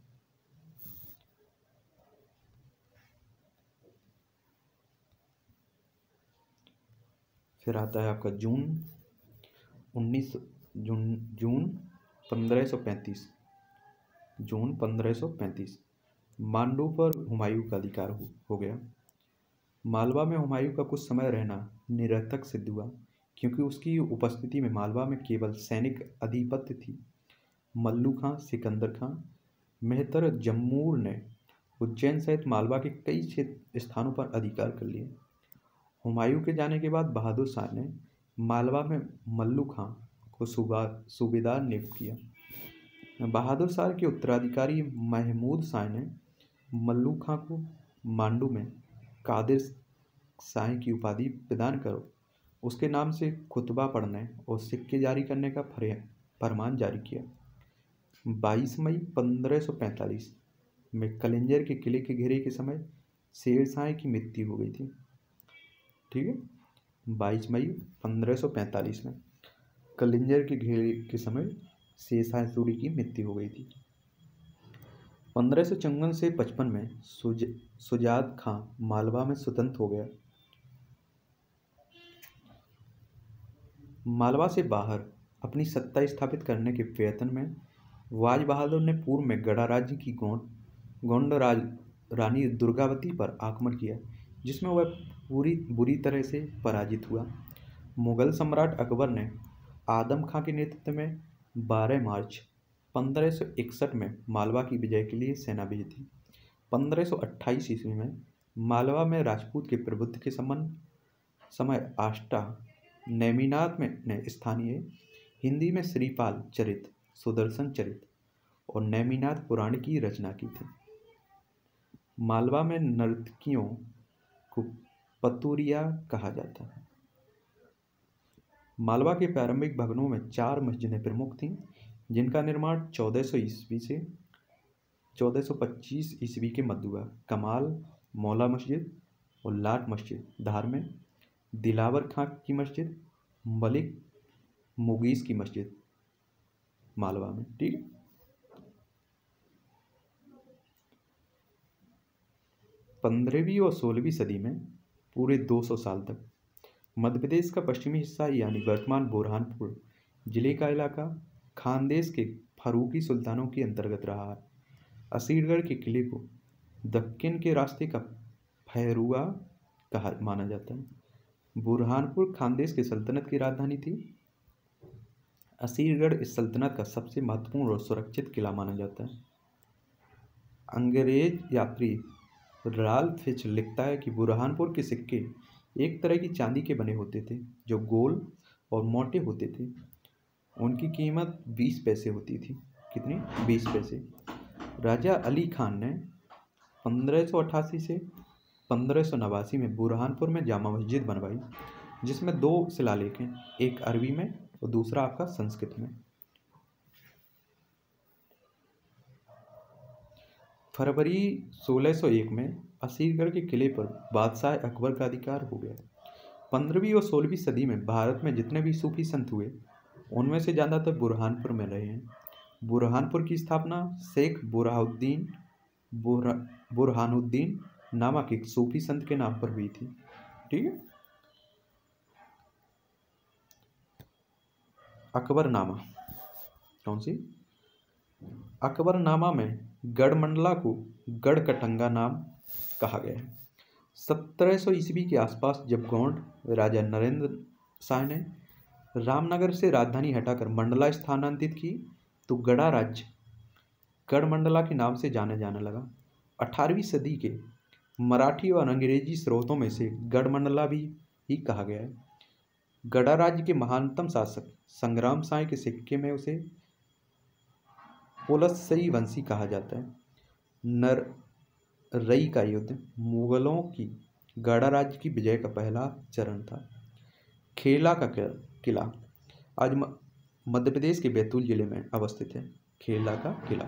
फिर आता है आपका जून उन्नीस जून जून पंद्रह सौ पैंतीस जून पंद्रह सौ पैंतीस मांडू पर हुमायूं का अधिकार हो, हो गया। मालवा में हुमायूं का कुछ समय रहना निरर्थक सिद्ध हुआ, क्योंकि उसकी उपस्थिति में मालवा में केवल सैनिक आधिपत्य थी। मल्लू खां, सिकंदर खां, मेहतर जम्मूर ने उज्जैन सहित मालवा के कई क्षेत्र स्थानों पर अधिकार कर लिए। हुमायूं के जाने के बाद बहादुर शाह ने मालवा में मल्लू खां को सूबेदार नियुक्त किया। बहादुर शाह के उत्तराधिकारी महमूद शाह ने मल्लू खां को मांडू में कादिर शाह की उपाधि प्रदान कर उसके नाम से खुतबा पढ़ने और सिक्के जारी करने का फरमान जारी किया। बाईस मई पंद्रह सौ पैंतालीस में कलिंजर के किले के घेरे के समय शेर शाह की मृत्यु हो गई थी। ठीक है, बाईस मई पंद्रह सौ पैंतालीस में कलिंजर के घेरे के समय शेर शाह सूरी की मृत्यु हो गई थी। पंद्रह सौ चौवन से पचपन में सुज सुजात खां मालवा में स्वतंत्र हो गया। मालवा से बाहर अपनी सत्ता स्थापित करने के प्रयत्न में वाज बहादुर ने पूर्व में गड़ा राज्य की गोंड गोंड राज रानी दुर्गावती पर आक्रमण किया, जिसमें वह पूरी बुरी तरह से पराजित हुआ। मुगल सम्राट अकबर ने आदम खां के नेतृत्व में बारह मार्च पंद्रह सौ इकसठ में मालवा की विजय के लिए सेना भेजी थी। पंद्रह सौ अट्ठाईस ईस्वी में मालवा में राजपूत के प्रभुत्व के संबंध समय आष्टा नेमिनाथ में ने स्थानीय हिंदी में श्रीपाल चरित, सुदर्शन चरित और नेमिनाथ पुराण की रचना की थी। मालवा में नर्तकियों को पतुरिया कहा जाता है। मालवा के प्रारंभिक भवनों में चार मस्जिदें प्रमुख थीं, जिनका निर्माण चौदह सौ ईस्वी से चौदह सौ पच्चीस ईस्वी के मध्य हुआ। कमाल मौला मस्जिद और लाट मस्जिद धार में, दिलावर खां की मस्जिद, मलिक मुगीस की मस्जिद मालवा में। ठीक है, पंद्रहवीं और सोलहवीं सदी में पूरे दो सौ साल तक मध्य प्रदेश का पश्चिमी हिस्सा यानी वर्तमान बुरहानपुर जिले का इलाका खानदेश के फारूकी सुल्तानों के अंतर्गत रहा है। असीरगढ़ के किले को दक्कन के रास्ते का फैरुआ कहा माना जाता है। बुरहानपुर खानदेश की सल्तनत की राजधानी थी। असीरगढ़ इस सल्तनत का सबसे महत्वपूर्ण और सुरक्षित किला माना जाता है। अंग्रेज यात्री राल्फ फिच लिखता है कि बुरहानपुर के सिक्के एक तरह की चांदी के बने होते थे, जो गोल और मोटे होते थे। उनकी कीमत बीस पैसे होती थी। कितनी? बीस पैसे। राजा अली खान ने पंद्रह सौ अट्ठासी से पंद्रह सौ नवासी में बुरहानपुर में जामा मस्जिद बनवाई, जिसमें दो शिलालेख हैं, एक अरबी में और दूसरा आपका संस्कृत में। फरवरी सोलह सौ एक में असीरगढ़ के किले पर बादशाह अकबर का अधिकार हो गया। पंद्रहवीं और सोलहवीं सदी में भारत में जितने भी सूफी संत हुए उनमें से ज़्यादातर बुरहानपुर में रहे हैं। बुरहानपुर की स्थापना शेख बुरहानुद्दीन बुरहा बुरहानुद्दीन नामक एक सूफी संत के नाम पर हुई थी। ठीक है। अकबरनामा कौन सी? अकबरनामा में गढ़मंडला को गढ़कटंगा नाम कहा गया है। सत्रह सौ ईस्वी के आसपास जब गौंड राजा नरेंद्र शाह ने रामनगर से राजधानी हटाकर मंडला स्थानांतरित की तो गड़ा राज्य गढ़मंडला के नाम से जाने जाने लगा। अठारहवीं सदी के मराठी और अंग्रेजी स्रोतों में से गढ़मंडला भी ही कहा गया है। गड़ा राज्य के महानतम शासक संग्राम साय के सिक्के में उसे पोलसई वंशी कहा जाता है। नर रई का युद्ध मुगलों की गड़ा राज्य की विजय का पहला चरण था। खेला का किला आज मध्य प्रदेश के बैतूल जिले में अवस्थित है। खेला का किला।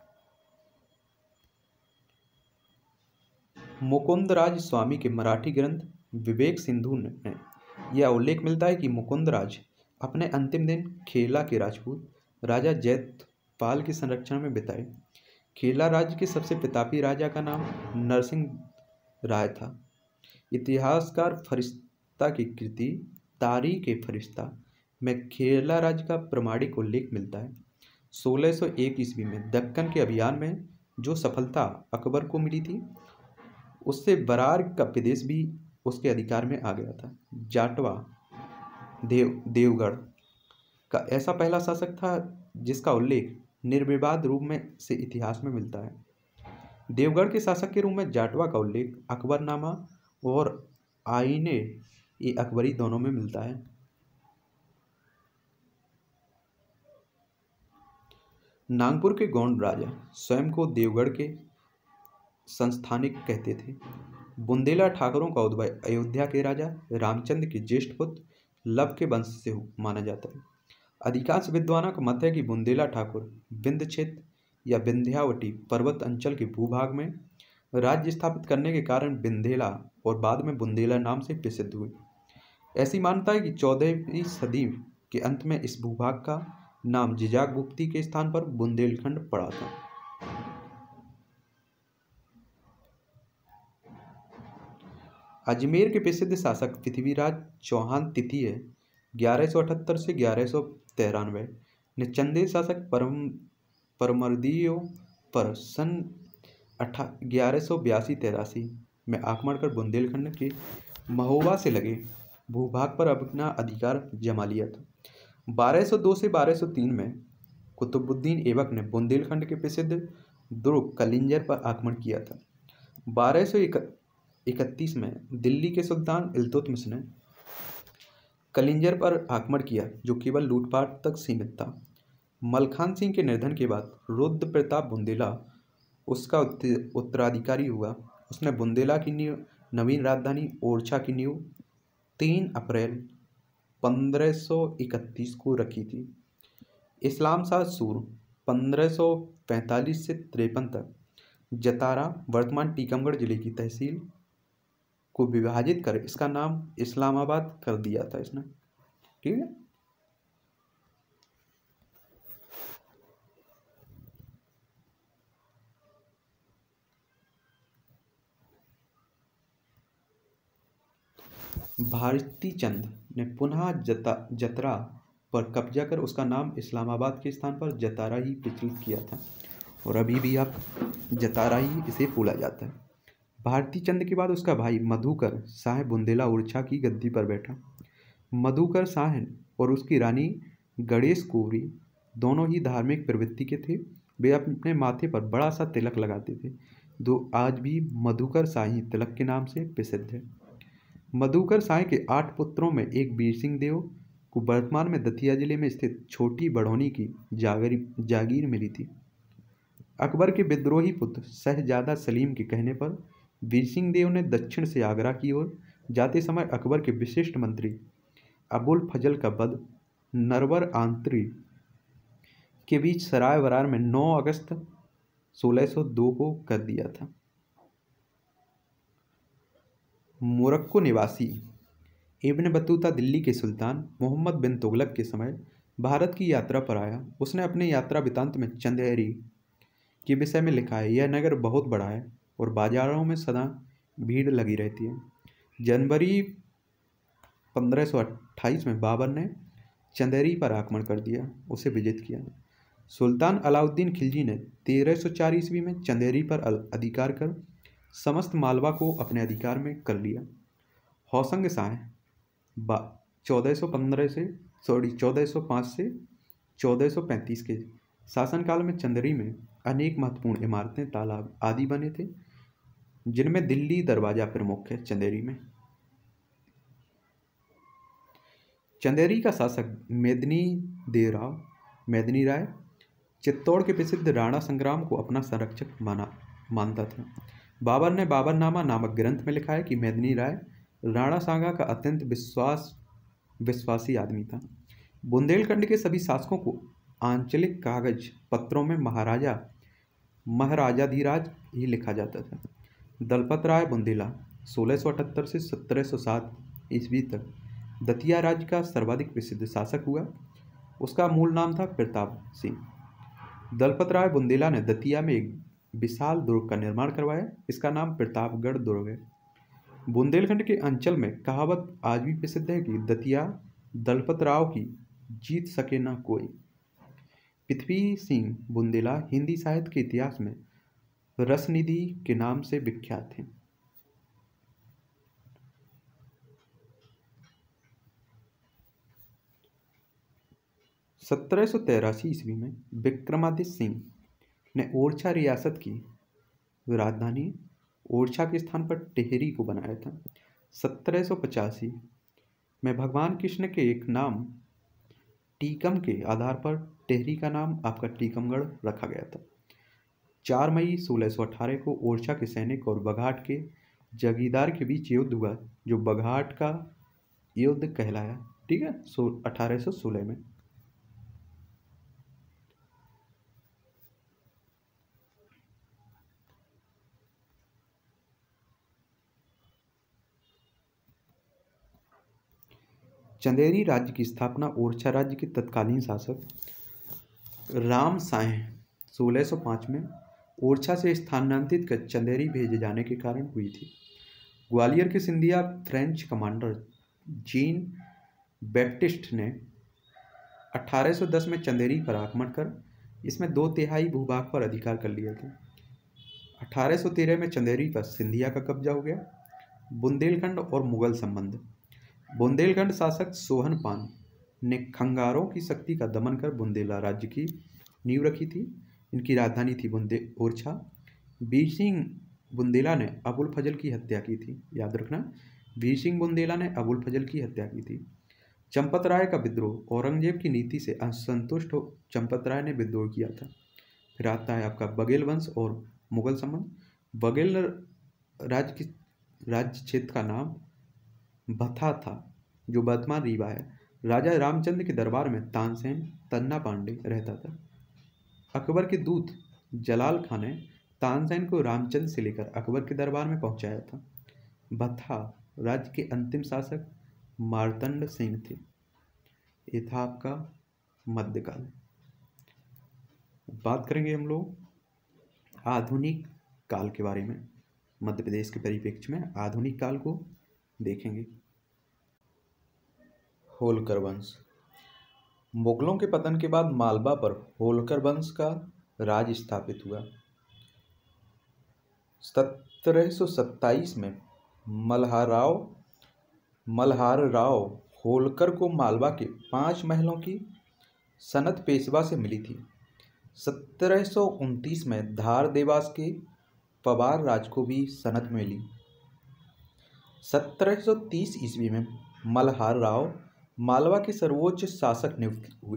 मुकुंदराज स्वामी के मराठी ग्रंथ विवेक सिंधु में यह उल्लेख मिलता है कि मुकुंदराज अपने अंतिम दिन खेला के राजपूत राजा जयपाल के संरक्षण में बिताए। खेला राज्य के सबसे प्रतापी राजा का नाम नरसिंह राय था। इतिहासकार फरिश्ता की कृति तारीख ए फरिश्ता में खेला राज्य का प्रमाणिक उल्लेख मिलता है। सोलह सौ एक ईस्वी में दक्कन के अभियान में जो सफलता अकबर को मिली थी उससे बरार का प्रदेश भी उसके अधिकार में आ गया था। जाटवा देव देवगढ़ का ऐसा पहला शासक था जिसका उल्लेख निर्विवाद रूप में से इतिहास में मिलता है। देवगढ़ के शासक के रूप में जाटवा का उल्लेख अकबरनामा और आईने ए अकबरी दोनों में मिलता है। नागपुर के गोंड राजा स्वयं को देवगढ़ के संस्थानिक कहते थे। बुंदेला ठाकुरों का उद्भव अयोध्या के राजा रामचंद्र के ज्येष्ठ पुत्र लव के वंश से माना जाता है। अधिकांश विद्वानों का मत है कि बुंदेला ठाकुर विंध्य क्षेत्र या विंध्यावटी पर्वत अंचल के भूभाग में राज्य स्थापित करने के कारण विंध्यला और बाद में बुंदेला नाम से प्रसिद्ध हुए। ऐसी मान्यता है कि चौदहवीं सदी के अंत में इस भूभाग का नाम जिजाक गुप्ती के स्थान पर बुंदेलखंड पड़ा था। अजमेर के प्रसिद्ध शासक पृथ्वीराज चौहान तृतीय ग्यारह सौ अठहत्तर से ग्यारह सौ तिरानवे ने चंदेल शासक परम परमर्दियों पर सन अठा ग्यारह सौ बयासी तिरासी में आक्रमण कर बुंदेलखंड के महोबा से लगे भूभाग पर अपना अधिकार जमा लिया था। बारह सौ दो से बारह सौ तीन में कुतुबुद्दीन ऐबक ने बुंदेलखंड के प्रसिद्ध दुर्ग कलिंजर पर आक्रमण किया था। बारह सौ इकतीस में दिल्ली के सुल्तान इल्तुतमिश ने कलिंजर पर आक्रमण किया जो केवल लूटपाट तक सीमित था। मलखान सिंह के निधन के बाद रुद्र प्रताप बुंदेला उसका उत्तराधिकारी हुआ। उसने बुंदेला की नींव नवीन राजधानी ओरछा की नींव तीन अप्रैल पंद्रह सौ इकतीस को रखी थी। इस्लाम शाह सूर पंद्रह सौ पैंतालीस से तिरपन तक जतारा वर्तमान टीकमगढ़ जिले की तहसील को विभाजित कर इसका नाम इस्लामाबाद कर दिया था इसने। ठीक है। भारती चंद ने पुनः जता जतरा पर कब्जा कर उसका नाम इस्लामाबाद के स्थान पर जतारा ही प्रचलित किया था और अभी भी आप जतारा ही इसे बोला जाता है। भारती चंद के बाद उसका भाई मधुकर शाह बुंदेला ओरछा की गद्दी पर बैठा। मधुकर शाह और उसकी रानी गणेश कुंवरी दोनों ही धार्मिक प्रवृत्ति के थे। वे अपने माथे पर बड़ा सा तिलक लगाते थे जो आज भी मधुकर शाही तिलक के नाम से प्रसिद्ध है। मधुकर शाह के आठ पुत्रों में एक वीर सिंह देव को वर्तमान में दतिया जिले में स्थित छोटी बड़ौनी की जागीर जागीर मिली थी। अकबर के विद्रोही पुत्र शहजादा सलीम के कहने पर वीर सिंह देव ने दक्षिण से आगरा की ओर जाते समय अकबर के विशिष्ट मंत्री अबुल फजल का वध नरवर आंतरी के बीच सराय बरार में नौ अगस्त सोलह सौ दो को कर दिया था। मोरक्को निवासी इब्न बतूता दिल्ली के सुल्तान मोहम्मद बिन तुगलक के समय भारत की यात्रा पर आया। उसने अपने यात्रा वृत्तांत में चंदेरी के विषय में लिखा है, यह नगर बहुत बड़ा है और बाजारों में सदा भीड़ लगी रहती है। जनवरी पंद्रह सौ अट्ठाईस में बाबर ने चंदेरी पर आक्रमण कर दिया, उसे विजित किया। सुल्तान अलाउद्दीन खिलजी ने तेरह सौ चार ईस्वी में चंदेरी पर अधिकार कर समस्त मालवा को अपने अधिकार में कर लिया। हौसंग शाह चौदह सौ पंद्रह से सॉरी चौदह सौ पाँच से चौदह सौ पैंतीस के शासनकाल में चंदेरी में अनेक महत्वपूर्ण इमारतें, तालाब आदि बने थे, जिनमें दिल्ली दरवाजा प्रमुख है। चंदेरी में चंदेरी का शासक मेदिनी देवराव मेदिनी राय चित्तौड़ के प्रसिद्ध राणा संग्राम को अपना संरक्षक माना मानता था। बाबर ने बाबरनामा नामक ग्रंथ में लिखा है कि मेदिनी राय राणा सांगा का अत्यंत विश्वास विश्वासी आदमी था। बुंदेलखंड के सभी शासकों को आंचलिक कागज पत्रों में महाराजा महाराजाधिराज ही लिखा जाता था। दलपत राय बुंदेला सोलह सौ अठहत्तर से सत्रह सौ सात ईस्वी तक दतिया राज्य का सर्वाधिक प्रसिद्ध शासक हुआ। उसका मूल नाम था प्रताप सिंह। दलपत राय बुंदेला ने दतिया में एक विशाल दुर्ग का निर्माण करवाया। इसका नाम प्रतापगढ़ दुर्ग है। बुंदेलखंड के अंचल में कहावत आज भी प्रसिद्ध है कि दतिया दलपत राव की जीत सके ना कोई। पृथ्वी सिंह बुंदेला हिंदी साहित्य के इतिहास में रसनिधि के नाम से विख्यात हैं। सत्रह सौ तिरासी ईस्वी में विक्रमादित्य सिंह ने ओरछा रियासत की राजधानी ओरछा के स्थान पर टेहरी को बनाया था। सत्रह सौ पचासी में भगवान कृष्ण के एक नाम टीकम के आधार पर टेहरी का नाम आपका टीकमगढ़ रखा गया था। चार मई सोलह सौ अठारह को ओरछा के सैनिक और बघाट के जगीरदार के बीच युद्ध हुआ, जो बघाट का युद्ध कहलाया। ठीक है, सो अठारह सौ सोलह में। चंदेरी राज्य की स्थापना ओरछा राज्य के तत्कालीन शासक राम साय सोलह सौ पाँच में ओरछा से स्थानांतरित कर चंदेरी भेजे जाने के कारण हुई थी। ग्वालियर के Scindia French commander Jean Baptiste ने अठारह सौ दस में चंदेरी पर आक्रमण कर इसमें दो तिहाई भूभाग पर अधिकार कर लिया था। अठारह सौ तेरह में चंदेरी पर सिंधिया का कब्जा हो गया। बुंदेलखंड और मुगल संबंध। बुंदेलखंड शासक सोहन पान ने खंगारों की शक्ति का दमन कर बुंदेला राज्य की नींव रखी थी। इनकी राजधानी थी बुंदे ओरछा। वीर सिंह बुंदेला ने अबुल फजल की हत्या की थी। याद रखना, वीर सिंह बुंदेला ने अबुल फजल की हत्या की थी। चंपत राय का विद्रोह। औरंगजेब की नीति से असंतुष्ट हो चंपत राय ने विद्रोह किया था। फिर आता है आपका बघेल वंश और मुगल संबंध। बघेल राज्य की राज्य क्षेत्र का नाम भथा था, जो वर्तमान रीवा है। राजा रामचंद्र के दरबार में तानसेन तन्ना पांडे रहता था। अकबर के दूत जलाल खान ने तानसेन को रामचंद्र से लेकर अकबर के दरबार में पहुंचाया था। भथा राज्य के अंतिम शासक मार्तंड सिंह थे। ये था आपका मध्यकाल। बात करेंगे हम लोग आधुनिक काल के बारे में। मध्य प्रदेश के परिप्रेक्ष्य में आधुनिक काल को देखेंगे। होलकर वंश। मुगलों के पतन के बाद मालवा पर होलकर वंश का राज स्थापित हुआ। सत्रह सौ सत्ताईस में मल्हार राव मल्हार राव होलकर को मालवा के पांच महलों की सनद पेशवा से मिली थी। सत्रह सौ उनतीस में धार देवास के पवार राज को भी सनद मिली। सत्रह सौ तीस ईस्वी में मल्हार राव मालवा के सर्वोच्च शासक नियुक्त हुए।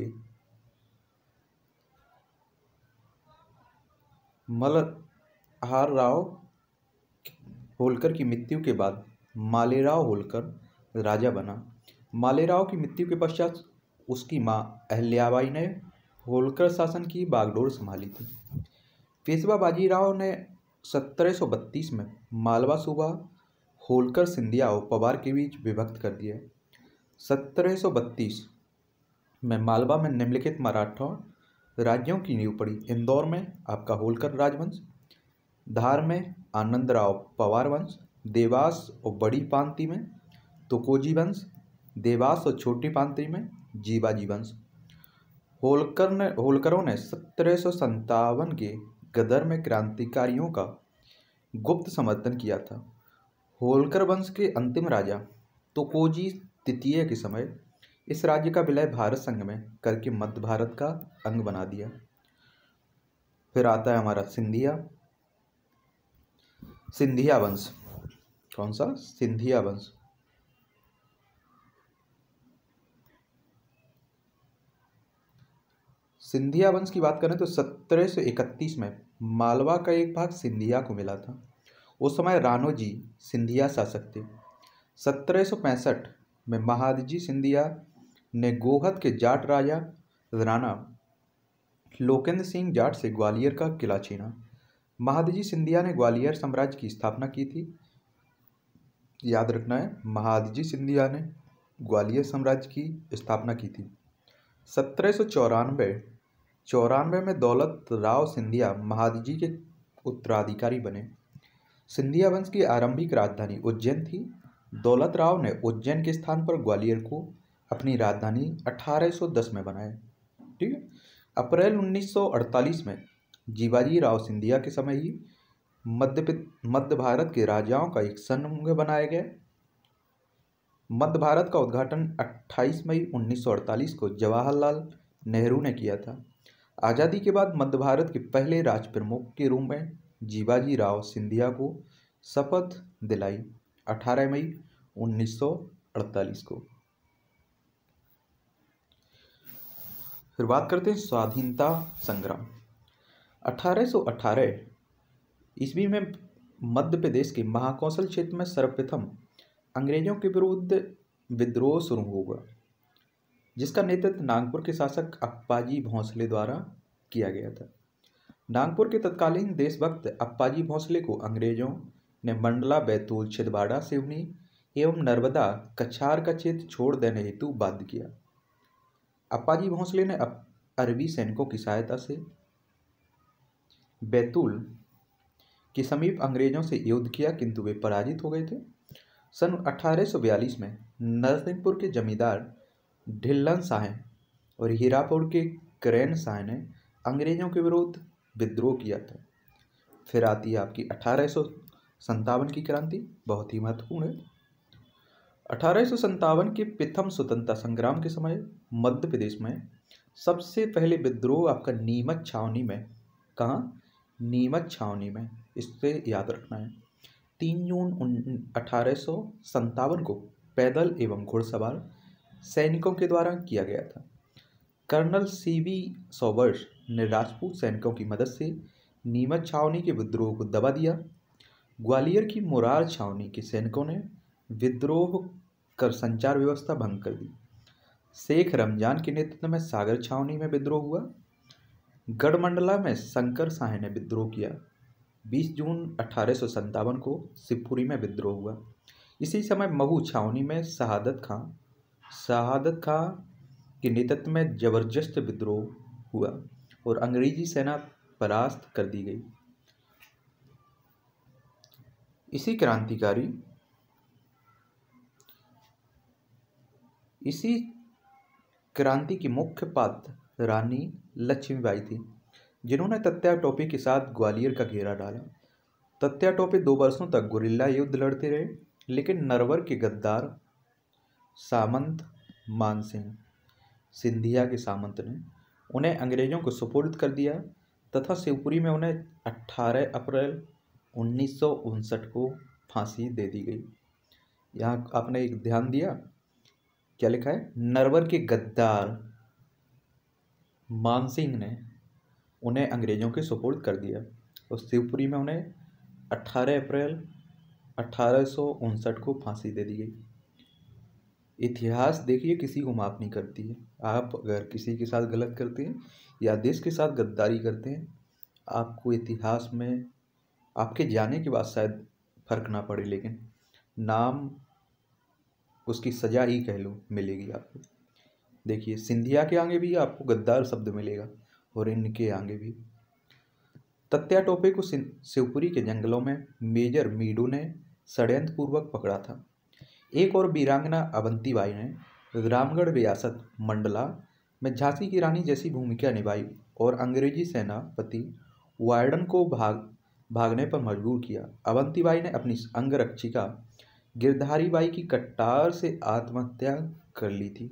मल्हार राव होलकर की मृत्यु के बाद मालेराव होलकर राजा बना। मालेराव की मृत्यु के पश्चात उसकी मां अहल्याबाई ने होलकर शासन की बागडोर संभाली थी। पेशवा बाजीराव ने सत्रह सौ बत्तीस में मालवा सूबा होलकर सिंधिया और पवार के बीच विभक्त कर दिया। सत्रह सौ बत्तीस में मालवा में निम्नलिखित मराठा राज्यों की नींव पड़ी। इंदौर में आपका होलकर राजवंश, धार में आनंदराव पवार वंश, देवास और बड़ी पांति में तुकोजी वंश, देवास और छोटी पांति में जीवाजी वंश। होलकर ने होलकरों ने सत्रह सौ संतावन के गदर में क्रांतिकारियों का गुप्त समर्थन किया था। होलकर वंश के अंतिम राजा तुकोजी तृतीय के समय इस राज्य का विलय भारत संघ में करके मध्य भारत का अंग बना दिया। फिर आता है हमारा सिंधिया सिंधिया वंश। कौन सा? सिंधिया वंश। सिंधिया वंश की बात करें तो सत्रह सौ इकतीस में मालवा का एक भाग सिंधिया को मिला था। उस समय राणोजी सिंधिया शासक थे। सत्रह सौ पैंसठ में महादजी सिंधिया ने गोहद के जाट राजा राणा लोकेंद्र सिंह जाट से ग्वालियर का किला छीना। महादजी सिंधिया ने ग्वालियर साम्राज्य की स्थापना की थी। याद रखना है, महादजी सिंधिया ने ग्वालियर साम्राज्य की स्थापना की थी। सत्रह सौ चौरानवे चौरानवे में दौलत राव सिंधिया महादजी के उत्तराधिकारी बने। सिंधिया वंश की आरंभिक राजधानी उज्जैन थी। दौलत राव ने उज्जैन के स्थान पर ग्वालियर को अपनी राजधानी अठारह सौ दस में बनाया। ठीक है। अप्रैल उन्नीस सौ अड़तालीस में जीवाजी राव सिंधिया के समय ही मध्य मध्य भारत के राजाओं का एक संघ बनाया गया। मध्य भारत का उद्घाटन अट्ठाईस मई उन्नीस सौ अड़तालीस को जवाहरलाल नेहरू ने किया था। आज़ादी के बाद मध्य भारत के पहले राज प्रमुख के रूप में जीवाजी राव सिंधिया को शपथ दिलाई अठारह मई उन्नीस सौ अड़तालीस को। फिर बात करते हैं स्वाधीनता संग्राम। अठारह सौ अठारह ईस्वी में मध्य प्रदेश के महाकौशल क्षेत्र में सर्वप्रथम अंग्रेजों के विरुद्ध विद्रोह शुरू होगा, जिसका नेतृत्व नागपुर के शासक अप्पाजी भोंसले द्वारा किया गया था। नागपुर के तत्कालीन देशभक्त अप्पाजी भोंसले को अंग्रेजों ने मंडला, बैतूल, छिंदवाड़ा, सिवनी एवं नर्मदा कछार का क्षेत्र छोड़ देने हेतु बाध्य किया। अप्पाजी भोंसले ने अरबी सैनिकों की सहायता से बैतूल के समीप अंग्रेजों से युद्ध किया, किंतु वे पराजित हो गए थे। सन अठारह सौ बयालीस में नरसिंहपुर के जमींदार ढिल्लन शाह और हीरापुर के करेन शाह ने अंग्रेजों के विरुद्ध विद्रोह किया था। फिर आती है आपकी अठारह सौ संतावन की क्रांति, बहुत ही महत्वपूर्ण है। अठारह सौ संतावन के प्रथम स्वतंत्रता संग्राम के समय मध्य प्रदेश में सबसे पहले विद्रोह आपका नीमच छावनी में, कहाँ? नीमच छावनी में, इससे याद रखना है। तीन जून अठारह सौ संतावन को पैदल एवं घुड़सवार सैनिकों के द्वारा किया गया था। कर्नल सी वी सॉबर्स ने राजपूत सैनिकों की मदद से नीमच छावनी के विद्रोह को दबा दिया। ग्वालियर की मुरार छावनी के सैनिकों ने विद्रोह कर संचार व्यवस्था भंग कर दी। शेख रमजान के नेतृत्व में सागर छावनी में विद्रोह हुआ। गढ़मंडला में शंकर शाह ने विद्रोह किया। बीस जून अठारह सौ संतावन को शिवपुरी में विद्रोह हुआ। इसी समय महू छावनी में शहादत खां शहादत खां के नेतृत्व में जबरदस्त विद्रोह हुआ और अंग्रेजी सेना परास्त कर दी गई। इसी क्रांतिकारी इसी क्रांति की मुख्य पात्र रानी लक्ष्मीबाई थी, जिन्होंने तत्या टोपे के साथ ग्वालियर का घेरा डाला। तत्या टोपे दो वर्षों तक गुरिल्ला युद्ध लड़ते रहे, लेकिन नरवर के गद्दार सामंत मानसिंह सिंधिया के सामंत ने उन्हें अंग्रेजों को सुपुर्द कर दिया तथा शिवपुरी में उन्हें अठारह अप्रैल उन्नीस सौ उनसठ को फांसी दे दी गई। यहाँ आपने एक ध्यान दिया, क्या लिखा है? नरवर के गद्दार मानसिंह ने उन्हें अंग्रेजों के सुपुर्द कर दिया और शिवपुरी में उन्हें अठारह अप्रैल अठारह सौ उनसठ को फांसी दे दी गई। इतिहास देखिए, किसी को माफ़ नहीं करती है। आप अगर किसी के साथ गलत करते हैं या देश के साथ गद्दारी करते हैं, आपको इतिहास में आपके जाने के बाद शायद फर्क ना पड़े, लेकिन नाम उसकी सजा ही कह लो मिलेगी आपको। देखिए, सिंधिया के आगे भी आपको गद्दार शब्द मिलेगा और इनके आगे भी। तत्या टोपे को शिवपुरी के जंगलों में मेजर मीडू ने षड्यंत्र पूर्वक पकड़ा था। एक और वीरांगना अवंतीबाई ने रामगढ़ रियासत मंडला में झांसी की रानी जैसी भूमिका निभाई और अंग्रेजी सेनापति वार्डन को भाग भागने पर मजबूर किया। अवंतीबाई ने अपनी अंगरक्षिका गिरधारी बाई की कटार से आत्महत्या कर ली थी।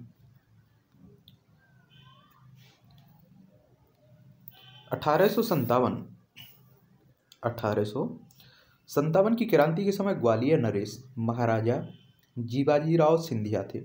अठारह सौ संतावन अठारह सौ संतावन की क्रांति के समय ग्वालियर नरेश महाराजा जीवाजीराव सिंधिया थे।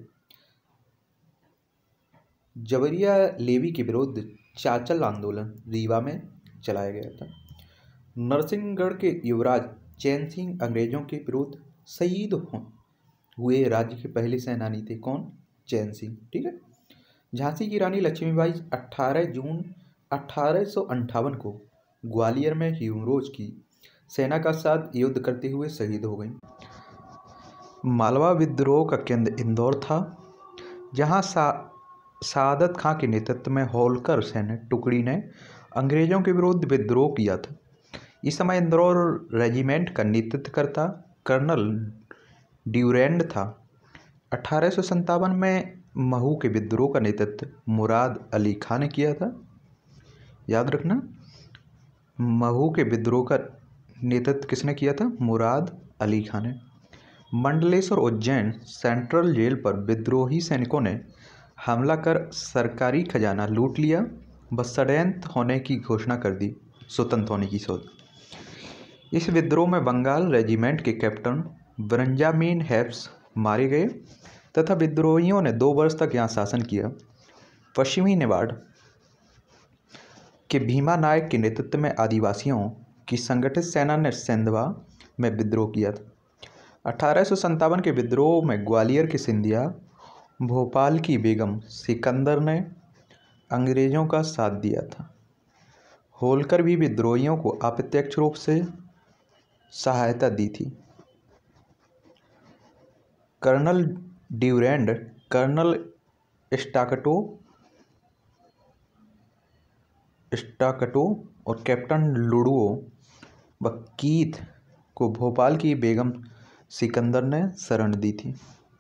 जबरिया लेवी के विरुद्ध चाचल आंदोलन रीवा में चलाया गया था। नरसिंहगढ़ के युवराज चैन सिंह अंग्रेजों के विरुद्ध शहीद हुए राज्य के पहले सेनानी थे। कौन? चैन सिंह। ठीक है। झांसी की रानी लक्ष्मीबाई अठारह जून अठारह सौ अंठावन को ग्वालियर में हिमरोज की सेना का साथ युद्ध करते हुए शहीद हो गई। मालवा विद्रोह का केंद्र इंदौर था, जहां सा सादत खां के नेतृत्व में होलकर सैन्य टुकड़ी ने अंग्रेजों के विरुद्ध विद्रोह किया था। इस समय इंदौर रेजिमेंट का नेतृत्व करता कर्नल ड्यूरेंड था। अठारह सौ संतावन में महू के विद्रोह का नेतृत्व मुराद अली खान ने किया था। याद रखना, महू के विद्रोह का नेतृत्व किसने किया था? मुराद अली खान ने। मंडलेश्वर उज्जैन सेंट्रल जेल पर विद्रोही सैनिकों ने हमला कर सरकारी खजाना लूट लिया व षड्यंत्र होने की घोषणा कर दी, स्वतंत्र होने की सोच। इस विद्रोह में बंगाल रेजिमेंट के कैप्टन ब्रंजामिन हेब्स मारे गए तथा विद्रोहियों ने दो वर्ष तक यहाँ शासन किया। पश्चिमी नेवाड़ के भीमा नायक के नेतृत्व में आदिवासियों की संगठित सेना ने सेंधवा में विद्रोह किया था। अठारह सौ संतावन के विद्रोह में ग्वालियर के सिंधिया, भोपाल की बेगम सिकंदर ने अंग्रेजों का साथ दिया था। होलकर भी विद्रोहियों को अप्रत्यक्ष रूप से सहायता दी थी। कर्नल ड्यूरेंड, कर्नल स्टाकटो स्टाकटो और कैप्टन लुडुओ व कीथ को भोपाल की बेगम सिकंदर ने शरण दी थी।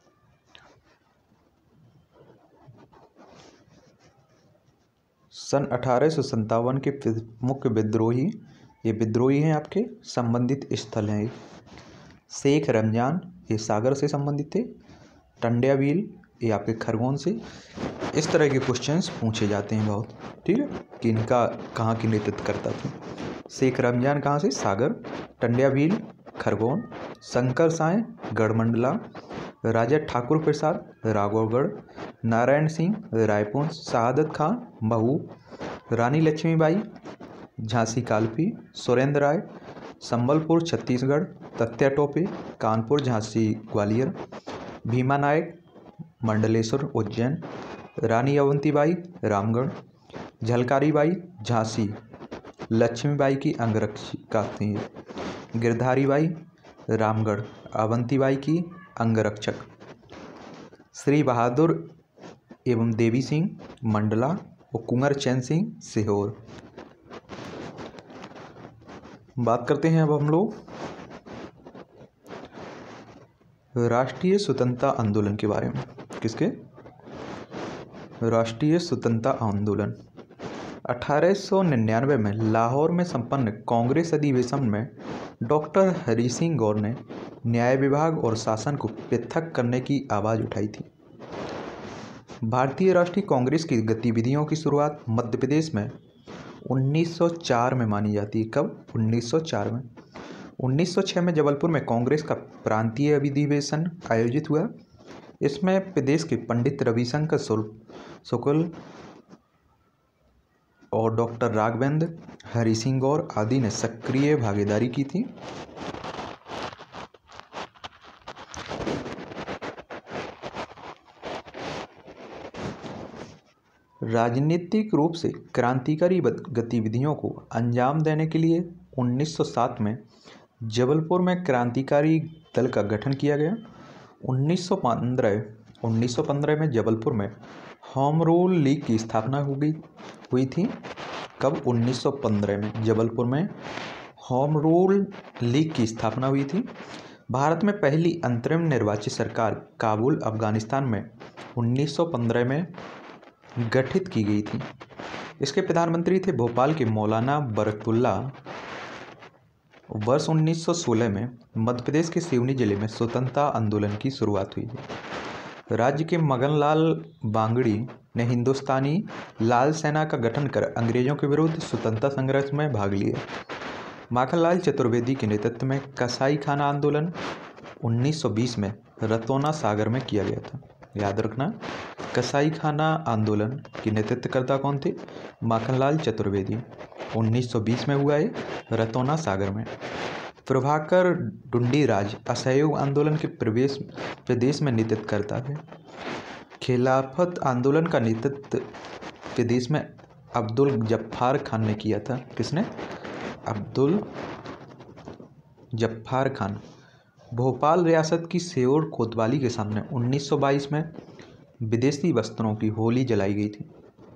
सन अठारह सौ संतावन के मुख्य विद्रोही, ये विद्रोही हैं आपके संबंधित स्थल हैं। शेख रमजान, ये सागर से संबंधित थे। टंड्यावील, ये आपके खरगोन से। इस तरह के क्वेश्चंस पूछे जाते हैं बहुत। ठीक है, कि इनका कहाँ की नेतृत्व करता था। शेख रमजान कहाँ से? सागर। टंड्यावील खरगोन। शंकर साय गढ़मंडला। राजा ठाकुर प्रसाद राघवगढ़। नारायण सिंह रायपुर। शहादत खां महू। रानी लक्ष्मीबाई झांसी कालपी। सुरेंद्र राय संबलपुर छत्तीसगढ़। तत्या टोपे कानपुर झांसी ग्वालियर। भीमा नायक मंडलेश्वर उज्जैन। रानी अवंतीबाई रामगढ़। झलकारी बाई झांसी लक्ष्मीबाई की अंगरक्षिका थी। गिरधारी बाई रामगढ़ अवंतीबाई की अंगरक्षक। श्री बहादुर एवं देवी सिंह मंडला और कुंवर चैन सिंह सीहोर। बात करते हैं अब हम लोग राष्ट्रीय स्वतंत्रता आंदोलन के बारे में। किसके? राष्ट्रीय स्वतंत्रता आंदोलन। अठारह सौ निन्यानवे में लाहौर में संपन्न कांग्रेस अधिवेशन में डॉक्टर हरि सिंह गौर ने न्याय विभाग और शासन को पृथक करने की आवाज़ उठाई थी। भारतीय राष्ट्रीय कांग्रेस की गतिविधियों की शुरुआत मध्य प्रदेश में उन्नीस सौ चार में मानी जाती है। कब? उन्नीस सौ चार में। उन्नीस सौ छह में जबलपुर में कांग्रेस का प्रांतीय अधिवेशन आयोजित हुआ। इसमें प्रदेश के पंडित रविशंकर शुक्ल और डॉक्टर राघवेंद्र, हरि सिंह गौर आदि ने सक्रिय भागीदारी की थी। राजनीतिक रूप से क्रांतिकारी गतिविधियों को अंजाम देने के लिए उन्नीस सौ सात में जबलपुर में क्रांतिकारी दल का गठन किया गया। उन्नीस सौ पंद्रह उन्नीस सौ पंद्रह में जबलपुर में होम रूल लीग की स्थापना हुई हुई थी। कब? उन्नीस सौ पंद्रह में जबलपुर में होम रूल लीग की स्थापना हुई थी। भारत में पहली अंतरिम निर्वाचित सरकार काबुल, अफगानिस्तान में उन्नीस सौ पंद्रह में गठित की गई थी। इसके प्रधानमंत्री थे भोपाल के मौलाना बरकतुल्ला। वर्ष उन्नीस सौ सोलह में मध्य प्रदेश के सिवनी जिले में स्वतंत्रता आंदोलन की शुरुआत हुई थी। राज्य के मगनलाल बांगड़ी ने हिंदुस्तानी लाल सेना का गठन कर अंग्रेजों के विरुद्ध स्वतंत्रता संघर्ष में भाग लिया। माखनलाल चतुर्वेदी के नेतृत्व में कसाई खाना आंदोलन उन्नीस सौ बीस में रतौना सागर में किया गया था। याद रखना, कसाई खाना आंदोलन के नेतृत्वकर्ता कौन थे? माखनलाल चतुर्वेदी। उन्नीस सौ बीस में हुआ है रतौना सागर में। प्रभाकर डुंडीराज असहयोग आंदोलन के प्रवेश प्रदेश में नेतृत्वकर्ता थे। खिलाफत आंदोलन का नेतृत्व प्रदेश में अब्दुल जब्बार खान ने किया था। किसने? अब्दुल जब्बार खान। भोपाल रियासत की सेऊर कोतवाली के सामने उन्नीस सौ बाईस में विदेशी वस्त्रों की होली जलाई गई थी।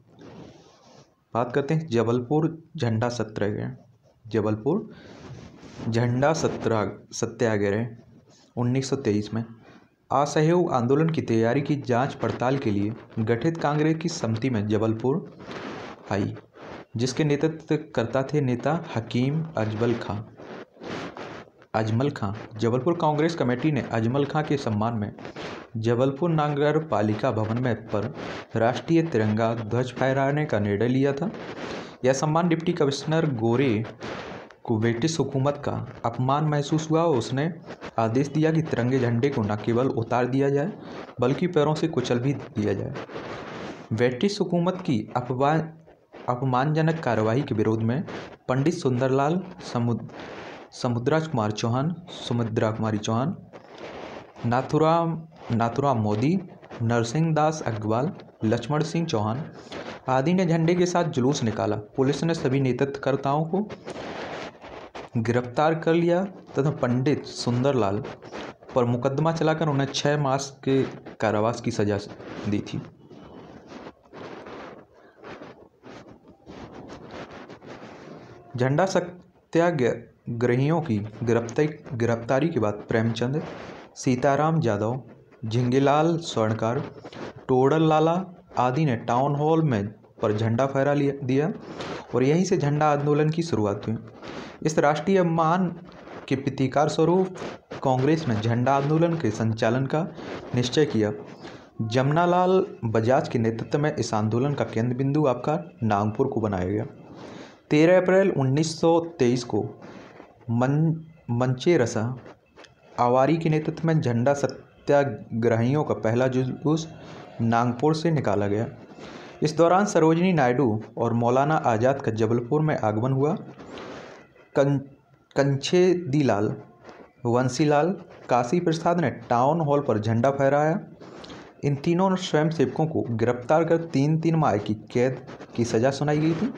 बात करते हैं जबलपुर झंडा सत्याग्रह। जबलपुर झंडा सत्या सत्याग्रह उन्नीस सौ तेईस में असहयोग आंदोलन की तैयारी की जांच पड़ताल के लिए गठित कांग्रेस की समिति में जबलपुर आई, जिसके नेतृत्व करता थे नेता हकीम अजमल खां अजमल खां। जबलपुर कांग्रेस कमेटी ने अजमल खां के सम्मान में जबलपुर नगर पालिका भवन में पर राष्ट्रीय तिरंगा ध्वज फहराने का निर्णय लिया था। यह सम्मान डिप्टी कमिश्नर गोरे को ब्रिटिश हुकूमत का अपमान महसूस हुआ और उसने आदेश दिया कि तिरंगे झंडे को न केवल उतार दिया जाए बल्कि पैरों से कुचल भी दिया जाए। ब्रिटिश हुकूमत की अपमान अपमानजनक कार्रवाई के विरोध में पंडित सुंदरलाल समुद समुद्रा कुमार चौहान सुमित्रा कुमारी चौहान, नाथुराम नाथुराम मोदी, नरसिंह दास अग्रवाल, लक्ष्मण सिंह चौहान आदि ने झंडे के साथ जुलूस निकाला। पुलिस ने सभी नेतृत्वकर्ताओं को गिरफ्तार कर लिया तथा पंडित सुंदरलाल पर मुकदमा चलाकर उन्हें छह मास के कारावास की सजा दी थी। झंडा सत्याग्रहियों की गिरफ्तारी गिरफ्तारी के बाद प्रेमचंद, सीताराम यादव, झिंगीलाल स्वर्णकार, टोडर लाला आदि ने टाउन हॉल में पर झंडा फहरा लिया दिया और यहीं से झंडा आंदोलन की शुरुआत हुई। इस राष्ट्रीय अपमान के प्रतिकार स्वरूप कांग्रेस ने झंडा आंदोलन के संचालन का निश्चय किया। जमनालाल बजाज के नेतृत्व में इस आंदोलन का केंद्र बिंदु आपका नागपुर को बनाया गया। तेरह अप्रैल उन्नीस सौ तेईस को मन मंचेरसा आवारी के नेतृत्व में झंडा सत्याग्रहियों का पहला जुलूस नागपुर से निकाला गया। इस दौरान सरोजिनी नायडू और मौलाना आज़ाद का जबलपुर में आगमन हुआ। कं कंछेदीलाल, वंशीलाल, काशी प्रसाद ने टाउन हॉल पर झंडा फहराया। इन तीनों स्वयंसेवकों को गिरफ्तार कर तीन तीन माह की कैद की सजा सुनाई गई थी।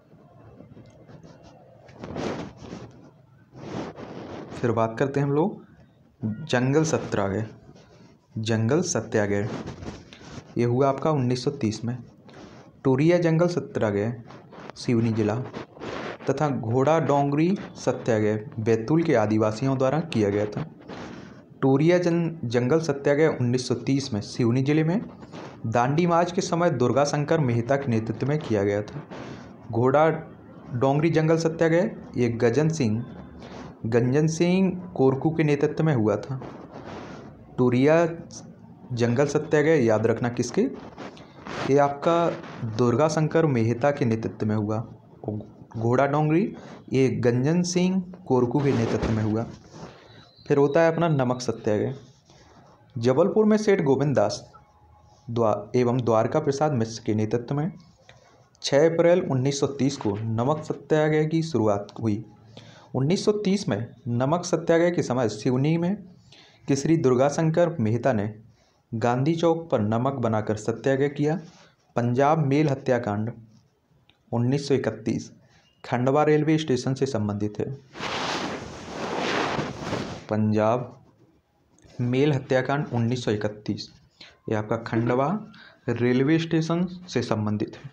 फिर बात करते हैं हम लोग जंगल सत्याग्रह। जंगल सत्याग्रह ये हुआ आपका उन्नीस सौ तीस में। टूरिया जंगल सत्याग्रह सिवनी जिला तथा घोड़ा डोंगरी सत्याग्रह बैतूल के आदिवासियों द्वारा किया गया था। टूरिया जन जंगल सत्याग्रह उन्नीस सौ तीस में सिवनी जिले में दांडी मार्च के समय दुर्गा शंकर मेहता के नेतृत्व में किया गया था। घोड़ा डोंगरी जंगल सत्याग्रह ये गजन सिंह गंजन सिंह कोरकू के नेतृत्व में हुआ था। टूरिया जंगल सत्याग्रह याद रखना किसके? ये आपका दुर्गा शंकर मेहता के नेतृत्व में हुआ। घोड़ा डोंगरी ये गंजन सिंह कोरकू के नेतृत्व में हुआ। फिर होता है अपना नमक सत्याग्रह। जबलपुर में सेठ गोविंद दास द्वा एवं द्वारका प्रसाद मिश्र के नेतृत्व में छह अप्रैल उन्नीस सौ तीस को नमक सत्याग्रह की शुरुआत हुई। उन्नीस सौ तीस में नमक सत्याग्रह के समय सिवनी में केसरी दुर्गाशंकर मेहता ने गांधी चौक पर नमक बनाकर सत्याग्रह किया। पंजाब मेल हत्याकांड उन्नीस सौ इकतीस खंडवा रेलवे स्टेशन से संबंधित है। पंजाब मेल हत्याकांड उन्नीस सौ इकतीस ये आपका खंडवा रेलवे स्टेशन से संबंधित है।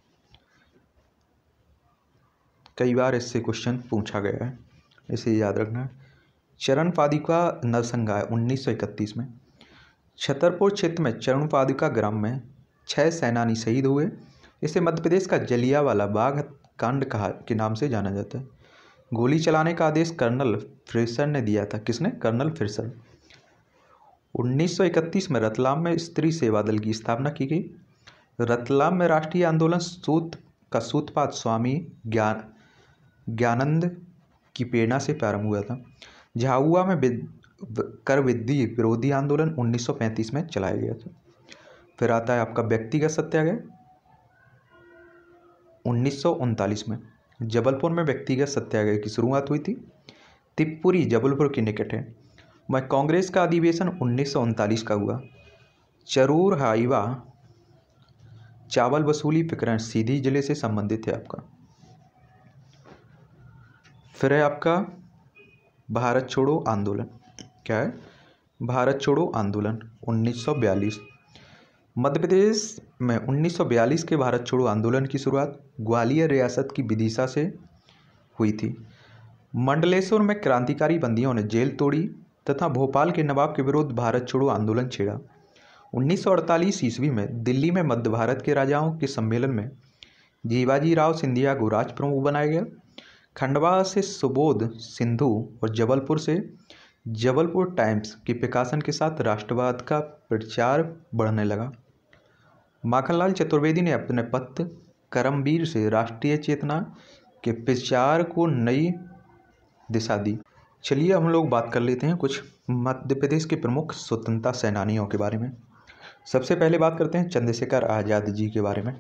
कई बार इससे क्वेश्चन पूछा गया है, इसे याद रखना है। चरण पादुका नरसंहार उन्नीस सौ इकतीस में छतरपुर क्षेत्र में चरण पादुका ग्राम में छह सेनानी शहीद हुए। इसे मध्य प्रदेश का जलियांवाला बाग कांड कहा के नाम से जाना जाता है। गोली चलाने का आदेश कर्नल फ्रेजर ने दिया था। किसने? Colonel Fraser. उन्नीस सौ इकतीस में रतलाम में स्त्री सेवा दल की स्थापना की गई। रतलाम में राष्ट्रीय आंदोलन सूत का सूत्रपात स्वामी ज्ञान ज्ञानंद की प्रेरणा से प्रारंभ हुआ था। झाबुआ में कर वृद्धि विरोधी आंदोलन उन्नीस सौ पैंतीस में चलाया गया था। फिर आता है आपका व्यक्तिगत सत्याग्रह उन्नीस सौ उनतालीस में जबलपुर में व्यक्तिगत सत्याग्रह की शुरुआत हुई थी। तिपपुरी जबलपुर के निकट है। वह कांग्रेस का अधिवेशन उन्नीस सौ उनतालीस का हुआ। चरूर हाइवा चावल वसूली प्रकरण सीधी जिले से संबंधित है आपका। फिर है आपका भारत छोड़ो आंदोलन। क्या है? भारत छोड़ो आंदोलन उन्नीस सौ बयालीस। मध्य प्रदेश में उन्नीस सौ बयालीस के भारत छोड़ो आंदोलन की शुरुआत ग्वालियर रियासत की विदिशा से हुई थी। मंडलेश्वर में क्रांतिकारी बंदियों ने जेल तोड़ी तथा भोपाल के नवाब के विरुद्ध भारत छोड़ो आंदोलन छेड़ा। उन्नीस सौ अड़तालीस ईस्वी में दिल्ली में मध्य भारत के राजाओं के सम्मेलन में जीवाजी राव सिंधिया को राज प्रमुख बनाया गया। खंडवा से सुबोध सिंधु और जबलपुर से जबलपुर टाइम्स के प्रकाशन के साथ राष्ट्रवाद का प्रचार बढ़ने लगा। माखनलाल चतुर्वेदी ने अपने पत्र करमवीर से राष्ट्रीय चेतना के प्रचार को नई दिशा दी। चलिए हम लोग बात कर लेते हैं कुछ मध्य प्रदेश के प्रमुख स्वतंत्रता सेनानियों के बारे में। सबसे पहले बात करते हैं चंद्रशेखर आज़ाद जी के बारे में।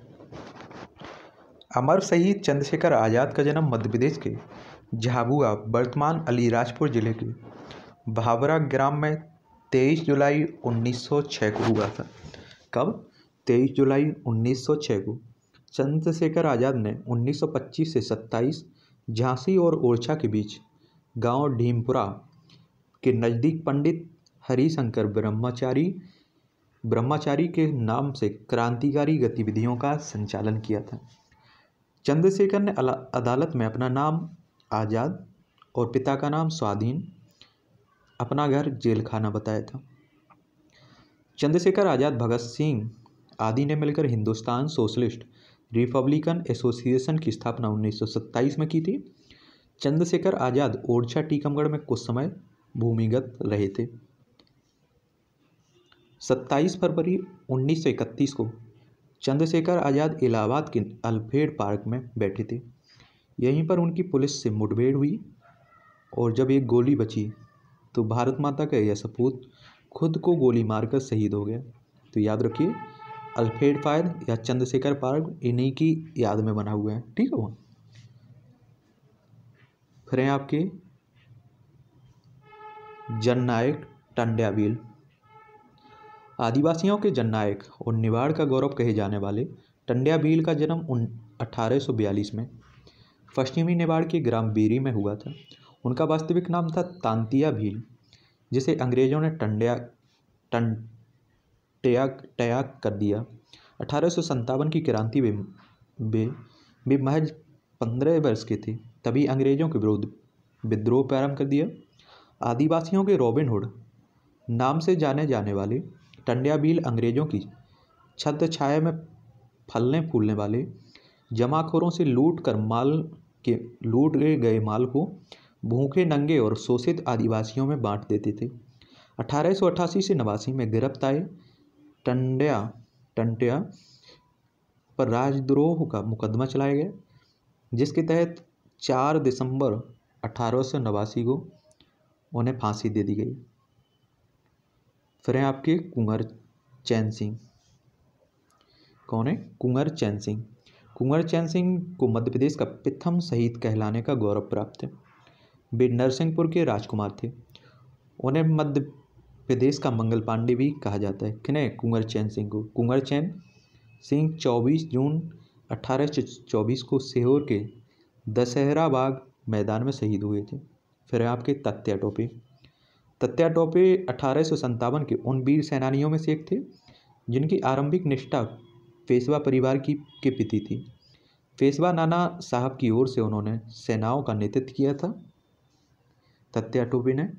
अमर शहीद चंद्रशेखर आज़ाद का जन्म मध्य प्रदेश के झाबुआ वर्तमान अलीराजपुर जिले के भावरा ग्राम में तेईस जुलाई उन्नीस सौ छः को हुआ था। कब? तेईस जुलाई उन्नीस सौ छः को। चंद्रशेखर आज़ाद ने उन्नीस सौ पच्चीस से सत्ताईस झांसी और ओरछा के बीच गांव ढीमपुरा के नज़दीक पंडित हरिशंकर ब्रह्मचारी ब्रह्मचारी के नाम से क्रांतिकारी गतिविधियों का संचालन किया था। चंद्रशेखर ने अदालत में अपना नाम आज़ाद और पिता का नाम स्वाधीन, अपना घर जेल खाना बताया था। चंद्रशेखर आज़ाद, भगत सिंह आदि ने मिलकर हिंदुस्तान सोशलिस्ट रिपब्लिकन एसोसिएशन की स्थापना उन्नीस सौ सत्ताईस में की थी। चंद्रशेखर आज़ाद ओरछा टीकमगढ़ में कुछ समय भूमिगत रहे थे। सत्ताईस फरवरी उन्नीस सौ इकतीस को चंद्रशेखर आज़ाद इलाहाबाद के अल्फ्रेड पार्क में बैठे थे। यहीं पर उनकी पुलिस से मुठभेड़ हुई और जब एक गोली बची तो भारत माता का यह सपूत खुद को गोली मारकर शहीद हो गया। तो याद रखिए अल्फ्रेड पार्क या चंद्रशेखर पार्क इन्हीं की याद में बना हुआ है। ठीक है। वहाँ फिर हैं आपके जननायक टंड्या भील। आदिवासियों के जननायक और निवाड़ का गौरव कहे जाने वाले टंड्या भील का जन्म अठारह सौ बयालीस में पश्चिमी निवाड़ के ग्राम बेरी में हुआ था। उनका वास्तविक नाम था तांतिया भील, जिसे अंग्रेजों ने टंड्या टंट्या टया कर दिया। अठारह सौ संतावन की क्रांति में वे वे महज पंद्रह वर्ष के थे, तभी अंग्रेजों के विरुद्ध विद्रोह प्रारंभ कर दिया। आदिवासियों के रॉबिन हुड नाम से जाने जाने वाले टंड्या भील अंग्रेजों की छत्र छाया में फलने फूलने वाले जमाखोरों से लूट कर माल के लूट गए माल को भूखे, नंगे और शोषित आदिवासियों में बांट देते थे। अठारह सौ अट्ठासी से नवासी में गिरफ्त आए टंड्या टंट्या पर राजद्रोह का मुकदमा चलाया गया, जिसके तहत चार दिसंबर अठारह सौ नवासी को उन्हें फांसी दे दी गई। फिर हैं आपके कुंवर चैन सिंह। कौन है? कुंवर चैन सिंह। कुंवर चैन सिंह को मध्य प्रदेश का प्रथम शहीद कहलाने का गौरव प्राप्त है। वे नरसिंहपुर के राजकुमार थे। उन्हें मध्य प्रदेश का मंगल पांडे भी कहा जाता है। किन्हें? कुंवर चैन सिंह को। कुंवर चैन सिंह चौबीस जून अठारह सौ चौबीस को सीहोर के दशहरा बाग मैदान में शहीद हुए थे। फिर है आपके तात्या टोपे। तात्या टोपे अठारह सौ संतावन के उन वीर सेनानियों में से एक थे जिनकी आरंभिक निष्ठा पेशवा परिवार की के प्रति थी। पेशवा नाना साहब की ओर से उन्होंने सेनाओं का नेतृत्व किया था। तात्या टोपे ने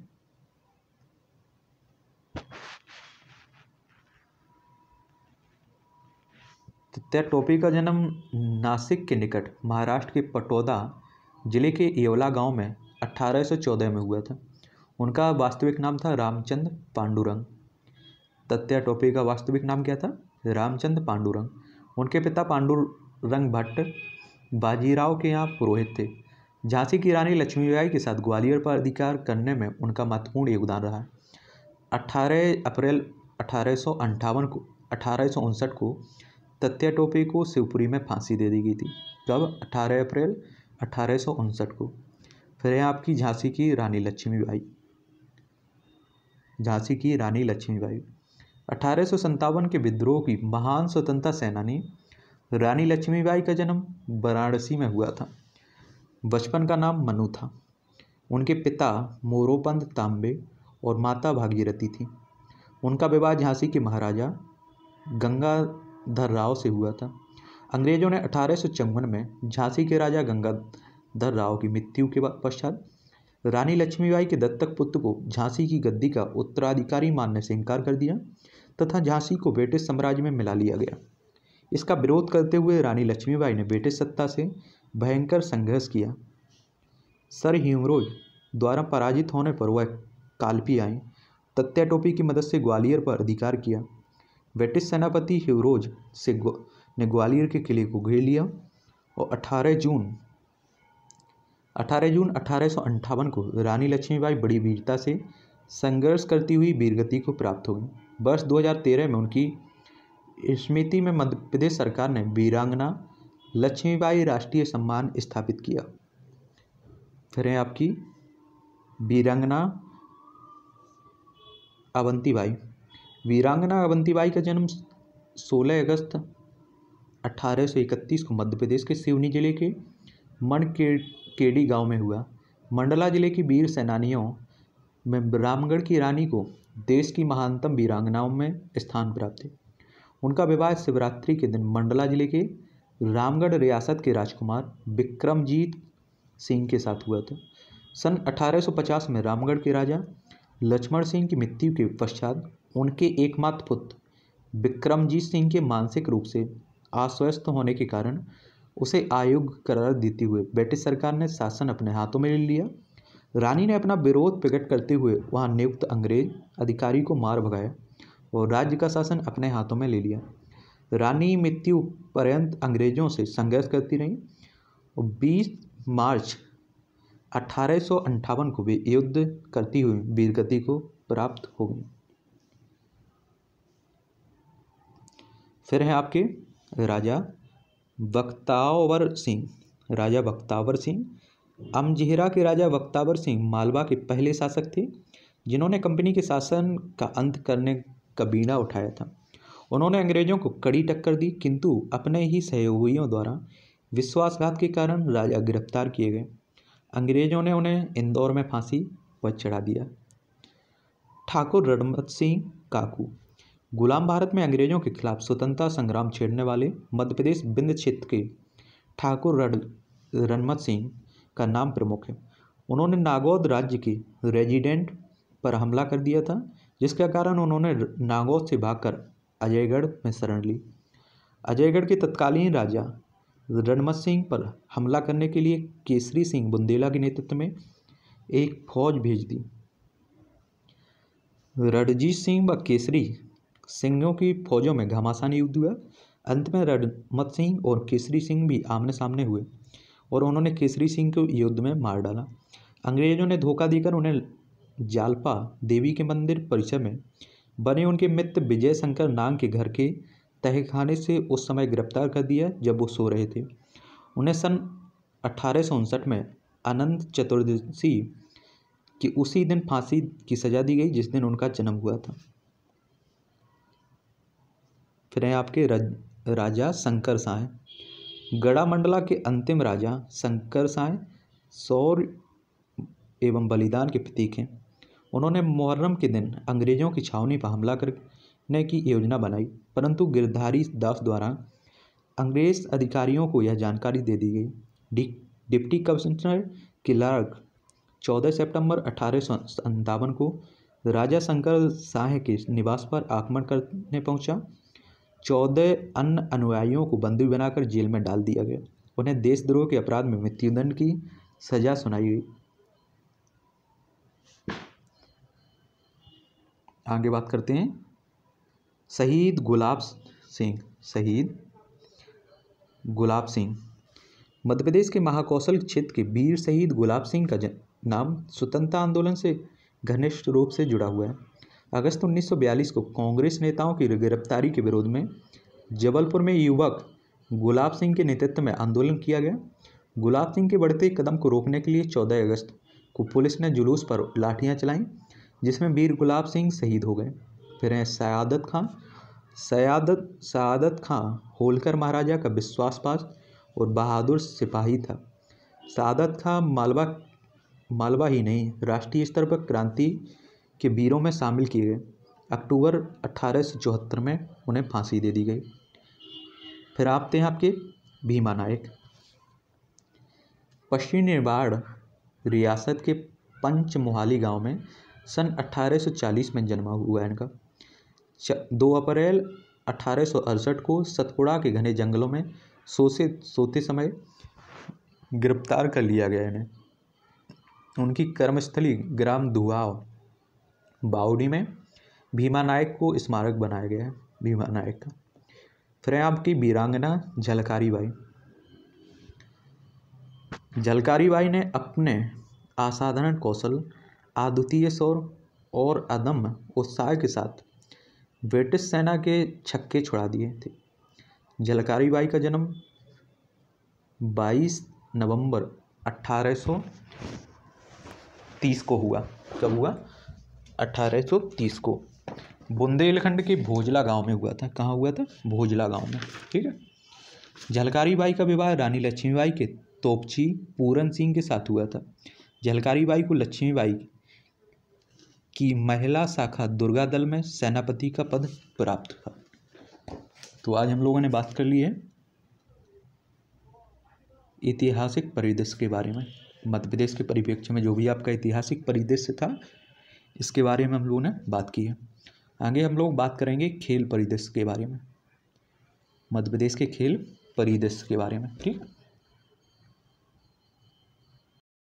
तात्या टोपे का जन्म नासिक के निकट महाराष्ट्र के पटोदा जिले के येवला गांव में अठारह सौ चौदह में हुआ था। उनका वास्तविक नाम था रामचंद्र पांडुरंग। तात्या टोपे का वास्तविक नाम क्या था? रामचंद्र पांडुरंग। उनके पिता पांडुरंग भट्ट बाजीराव के यहाँ पुरोहित थे। झांसी की रानी लक्ष्मीबाई के साथ ग्वालियर पर अधिकार करने में उनका महत्वपूर्ण योगदान रहा। अठारह अप्रैल अठारह सौ अंठावन को अठारह सौ उनसठ को तात्या टोपे को शिवपुरी में फांसी दे दी गई थी। कब? अठारह अप्रैल अठारह सौ उनसठ को। फिर है आपकी झांसी की रानी लक्ष्मीबाई। झांसी की रानी लक्ष्मीबाई अठारह सौ संतावन के विद्रोह की महान स्वतंत्रता सेनानी रानी लक्ष्मीबाई का जन्म वाराणसी में हुआ था। बचपन का नाम मनु था। उनके पिता मोरोपंत तांबे और माता भागीरथी थी। उनका विवाह झांसी के महाराजा गंगाधर राव से हुआ था। अंग्रेजों ने अठारह सौ चौवन में झांसी के राजा गंगाधर राव की मृत्यु के पश्चात रानी लक्ष्मीबाई के दत्तक पुत्र को झांसी की गद्दी का उत्तराधिकारी मानने से इनकार कर दिया तथा झांसी को ब्रिटिश साम्राज्य में मिला लिया गया। इसका विरोध करते हुए रानी लक्ष्मीबाई ने ब्रिटिश सत्ता से भयंकर संघर्ष किया। सर ह्यूमरोज द्वारा पराजित होने पर वह कालपी आई। तात्या टोपे की मदद से ग्वालियर पर अधिकार किया। ब्रिटिश सेनापति ह्यूरोज से ग्वा, ने ग्वालियर के किले को घेर लिया और अठारह जून अठारह जून अठारह सौ अंठावन को रानी लक्ष्मीबाई बड़ी वीरता से संघर्ष करती हुई वीरगति को प्राप्त हो गई। वर्ष दो हज़ार तेरह में उनकी स्मृति में मध्य प्रदेश सरकार ने वीरांगना लक्ष्मीबाई राष्ट्रीय सम्मान स्थापित किया। फिर है आपकी वीरांगना अवंतीबाई। वीरांगना अवंतीबाई का जन्म सोलह अगस्त अठारह सौ इकतीस को मध्य प्रदेश के सिवनी जिले के मनकेडी गांव में हुआ। मंडला जिले की वीर सेनानियों में रामगढ़ की रानी को देश की महानतम वीरांगनाओं में स्थान प्राप्त है। उनका विवाह शिवरात्रि के दिन मंडला जिले के रामगढ़ रियासत के राजकुमार विक्रमजीत सिंह के साथ हुआ था। सन अठारह सौ पचास में रामगढ़ के राजा लक्ष्मण सिंह की मृत्यु के पश्चात उनके एकमात्र पुत्र विक्रमजीत सिंह के मानसिक रूप से अस्वस्थ होने के कारण उसे अयोग्य करार देते हुए ब्रिटिश सरकार ने शासन अपने हाथों में ले लिया। रानी ने अपना विरोध प्रकट करते हुए वहां नियुक्त अंग्रेज अधिकारी को मार भगाया और राज्य का शासन अपने हाथों में ले लिया। रानी मृत्यु पर्यंत अंग्रेजों से संघर्ष करती रही और बीस मार्च अठारह सौ अंठावन को वे युद्ध करती हुई वीरगति को प्राप्त हो गई। फिर है आपके राजा बख्तावर सिंह। राजा बख्तावर सिंह अमजिहरा के राजा बख्तावर सिंह मालवा के पहले शासक थे जिन्होंने कंपनी के शासन का अंत करने का बीड़ा उठाया था। उन्होंने अंग्रेजों को कड़ी टक्कर दी किंतु अपने ही सहयोगियों द्वारा विश्वासघात के कारण राजा गिरफ्तार किए गए। अंग्रेजों ने उन्हें इंदौर में फांसी पर चढ़ा दिया। ठाकुर रणमत सिंह काकू गुलाम भारत में अंग्रेजों के खिलाफ स्वतंत्रता संग्राम छेड़ने वाले मध्य प्रदेश विंध्य क्षेत्र के ठाकुर रणमत सिंह का नाम प्रमुख है। उन्होंने नागौद राज्य के रेजिडेंट पर हमला कर दिया था जिसके कारण उन्होंने नागौद से भागकर अजयगढ़ में शरण ली। अजयगढ़ के तत्कालीन राजा रणमत सिंह पर हमला करने के लिए केसरी सिंह बुंदेला के नेतृत्व में एक फौज भेज दी। रणजीत सिंह व केसरी सिंहों की फौजों में घमासान युद्ध हुआ। अंत में रणमत सिंह और केसरी सिंह भी आमने सामने हुए और उन्होंने केसरी सिंह को युद्ध में मार डाला। अंग्रेजों ने धोखा देकर उन्हें जालपा देवी के मंदिर परिसर में बने उनके मित्र विजय शंकर नाग के घर के तहखाने से उस समय गिरफ्तार कर दिया जब वो सो रहे थे। उन्हें सन अठारह सौ उनसठ में अनंत चतुर्दशी की उसी दिन फांसी की सजा दी गई जिस दिन उनका जन्म हुआ था। फिर है आपके राजा शंकर साय। गढ़ामंडला के अंतिम राजा शंकर साय शौर्य एवं बलिदान के प्रतीक हैं। उन्होंने मुहर्रम के दिन अंग्रेजों की छावनी पर हमला करने की योजना बनाई, परंतु गिरधारी दास द्वारा अंग्रेज अधिकारियों को यह जानकारी दे दी गई। डी डिप्टी कमिश्नर क्लार्क चौदह सितंबर अठारह सौ अंठावन को राजा शंकर शाह के निवास पर आक्रमण करने पहुंचा। चौदह अन्य अनुयायियों को बंदी बनाकर जेल में डाल दिया गया। उन्हें देशद्रोह के अपराध में मृत्युदंड की सजा सुनाई गई। आगे बात करते हैं शहीद गुलाब सिंह। शहीद गुलाब सिंह मध्य प्रदेश के महाकौशल क्षेत्र के वीर शहीद गुलाब सिंह का नाम स्वतंत्रता आंदोलन से घनिष्ठ रूप से जुड़ा हुआ है। अगस्त उन्नीस सौ बयालीस को कांग्रेस नेताओं की गिरफ्तारी के विरोध में जबलपुर में युवक गुलाब सिंह के नेतृत्व में आंदोलन किया गया। गुलाब सिंह के बढ़ते कदम को रोकने के लिए चौदह अगस्त को पुलिस ने जुलूस पर लाठियां चलाईं, जिसमें वीर गुलाब सिंह शहीद हो गए। फिर हैं सयादत खां। सयादत सयादत खां होलकर महाराजा का विश्वासपात और बहादुर सिपाही था। सयादत खां मालवा मालवा ही नहीं, राष्ट्रीय स्तर पर क्रांति के वीरों में शामिल किए गए। अक्टूबर अठारह सौ चौहत्तर में उन्हें फांसी दे दी गई। फिर आते हैं आपके भीमा नायक। पश्चिमी निवाड़ रियासत के पंचमोहाली गांव में सन अठारह सौ चालीस में जन्मा हुआ है इनका। दो अप्रैल अठारह सौ अड़सठ को सतपुड़ा के घने जंगलों में सोते सोते समय गिरफ्तार कर लिया गया इन्हें। उनकी कर्मस्थली ग्राम दुआव बावड़ी में भीमा नायक को स्मारक बनाया गया है, भीमा नायक का। फिर आपकी वीरांगना झलकारी बाई। झलकारी बाई ने अपने असाधारण कौशल, अद्वितीय शौर्य और अदम्य उत्साह के साथ ब्रिटिश सेना के छक्के छुड़ा दिए थे। झलकारी बाई का जन्म बाईस नवंबर अठारह सौ तीस को हुआ। कब हुआ? अठारह सौ तीस को बुंदेलखंड के भोजला गांव में हुआ था। कहाँ हुआ था? भोजला गांव में। ठीक है। झलकारी बाई का विवाह रानी लक्ष्मीबाई के तोपची पूरन सिंह के साथ हुआ था। झलकारी बाई को लक्ष्मीबाई की महिला शाखा दुर्गा दल में सेनापति का पद प्राप्त था। तो आज हम लोगों ने बात कर ली है ऐतिहासिक परिदृश्य के बारे में। मध्य प्रदेश के परिप्रेक्ष्य में जो भी आपका ऐतिहासिक परिदृश्य था, इसके बारे में हम लोगों ने बात की है। आगे हम लोग बात करेंगे खेल परिदृश्य के बारे में, मध्य प्रदेश के खेल परिदृश्य के बारे में। ठीक है।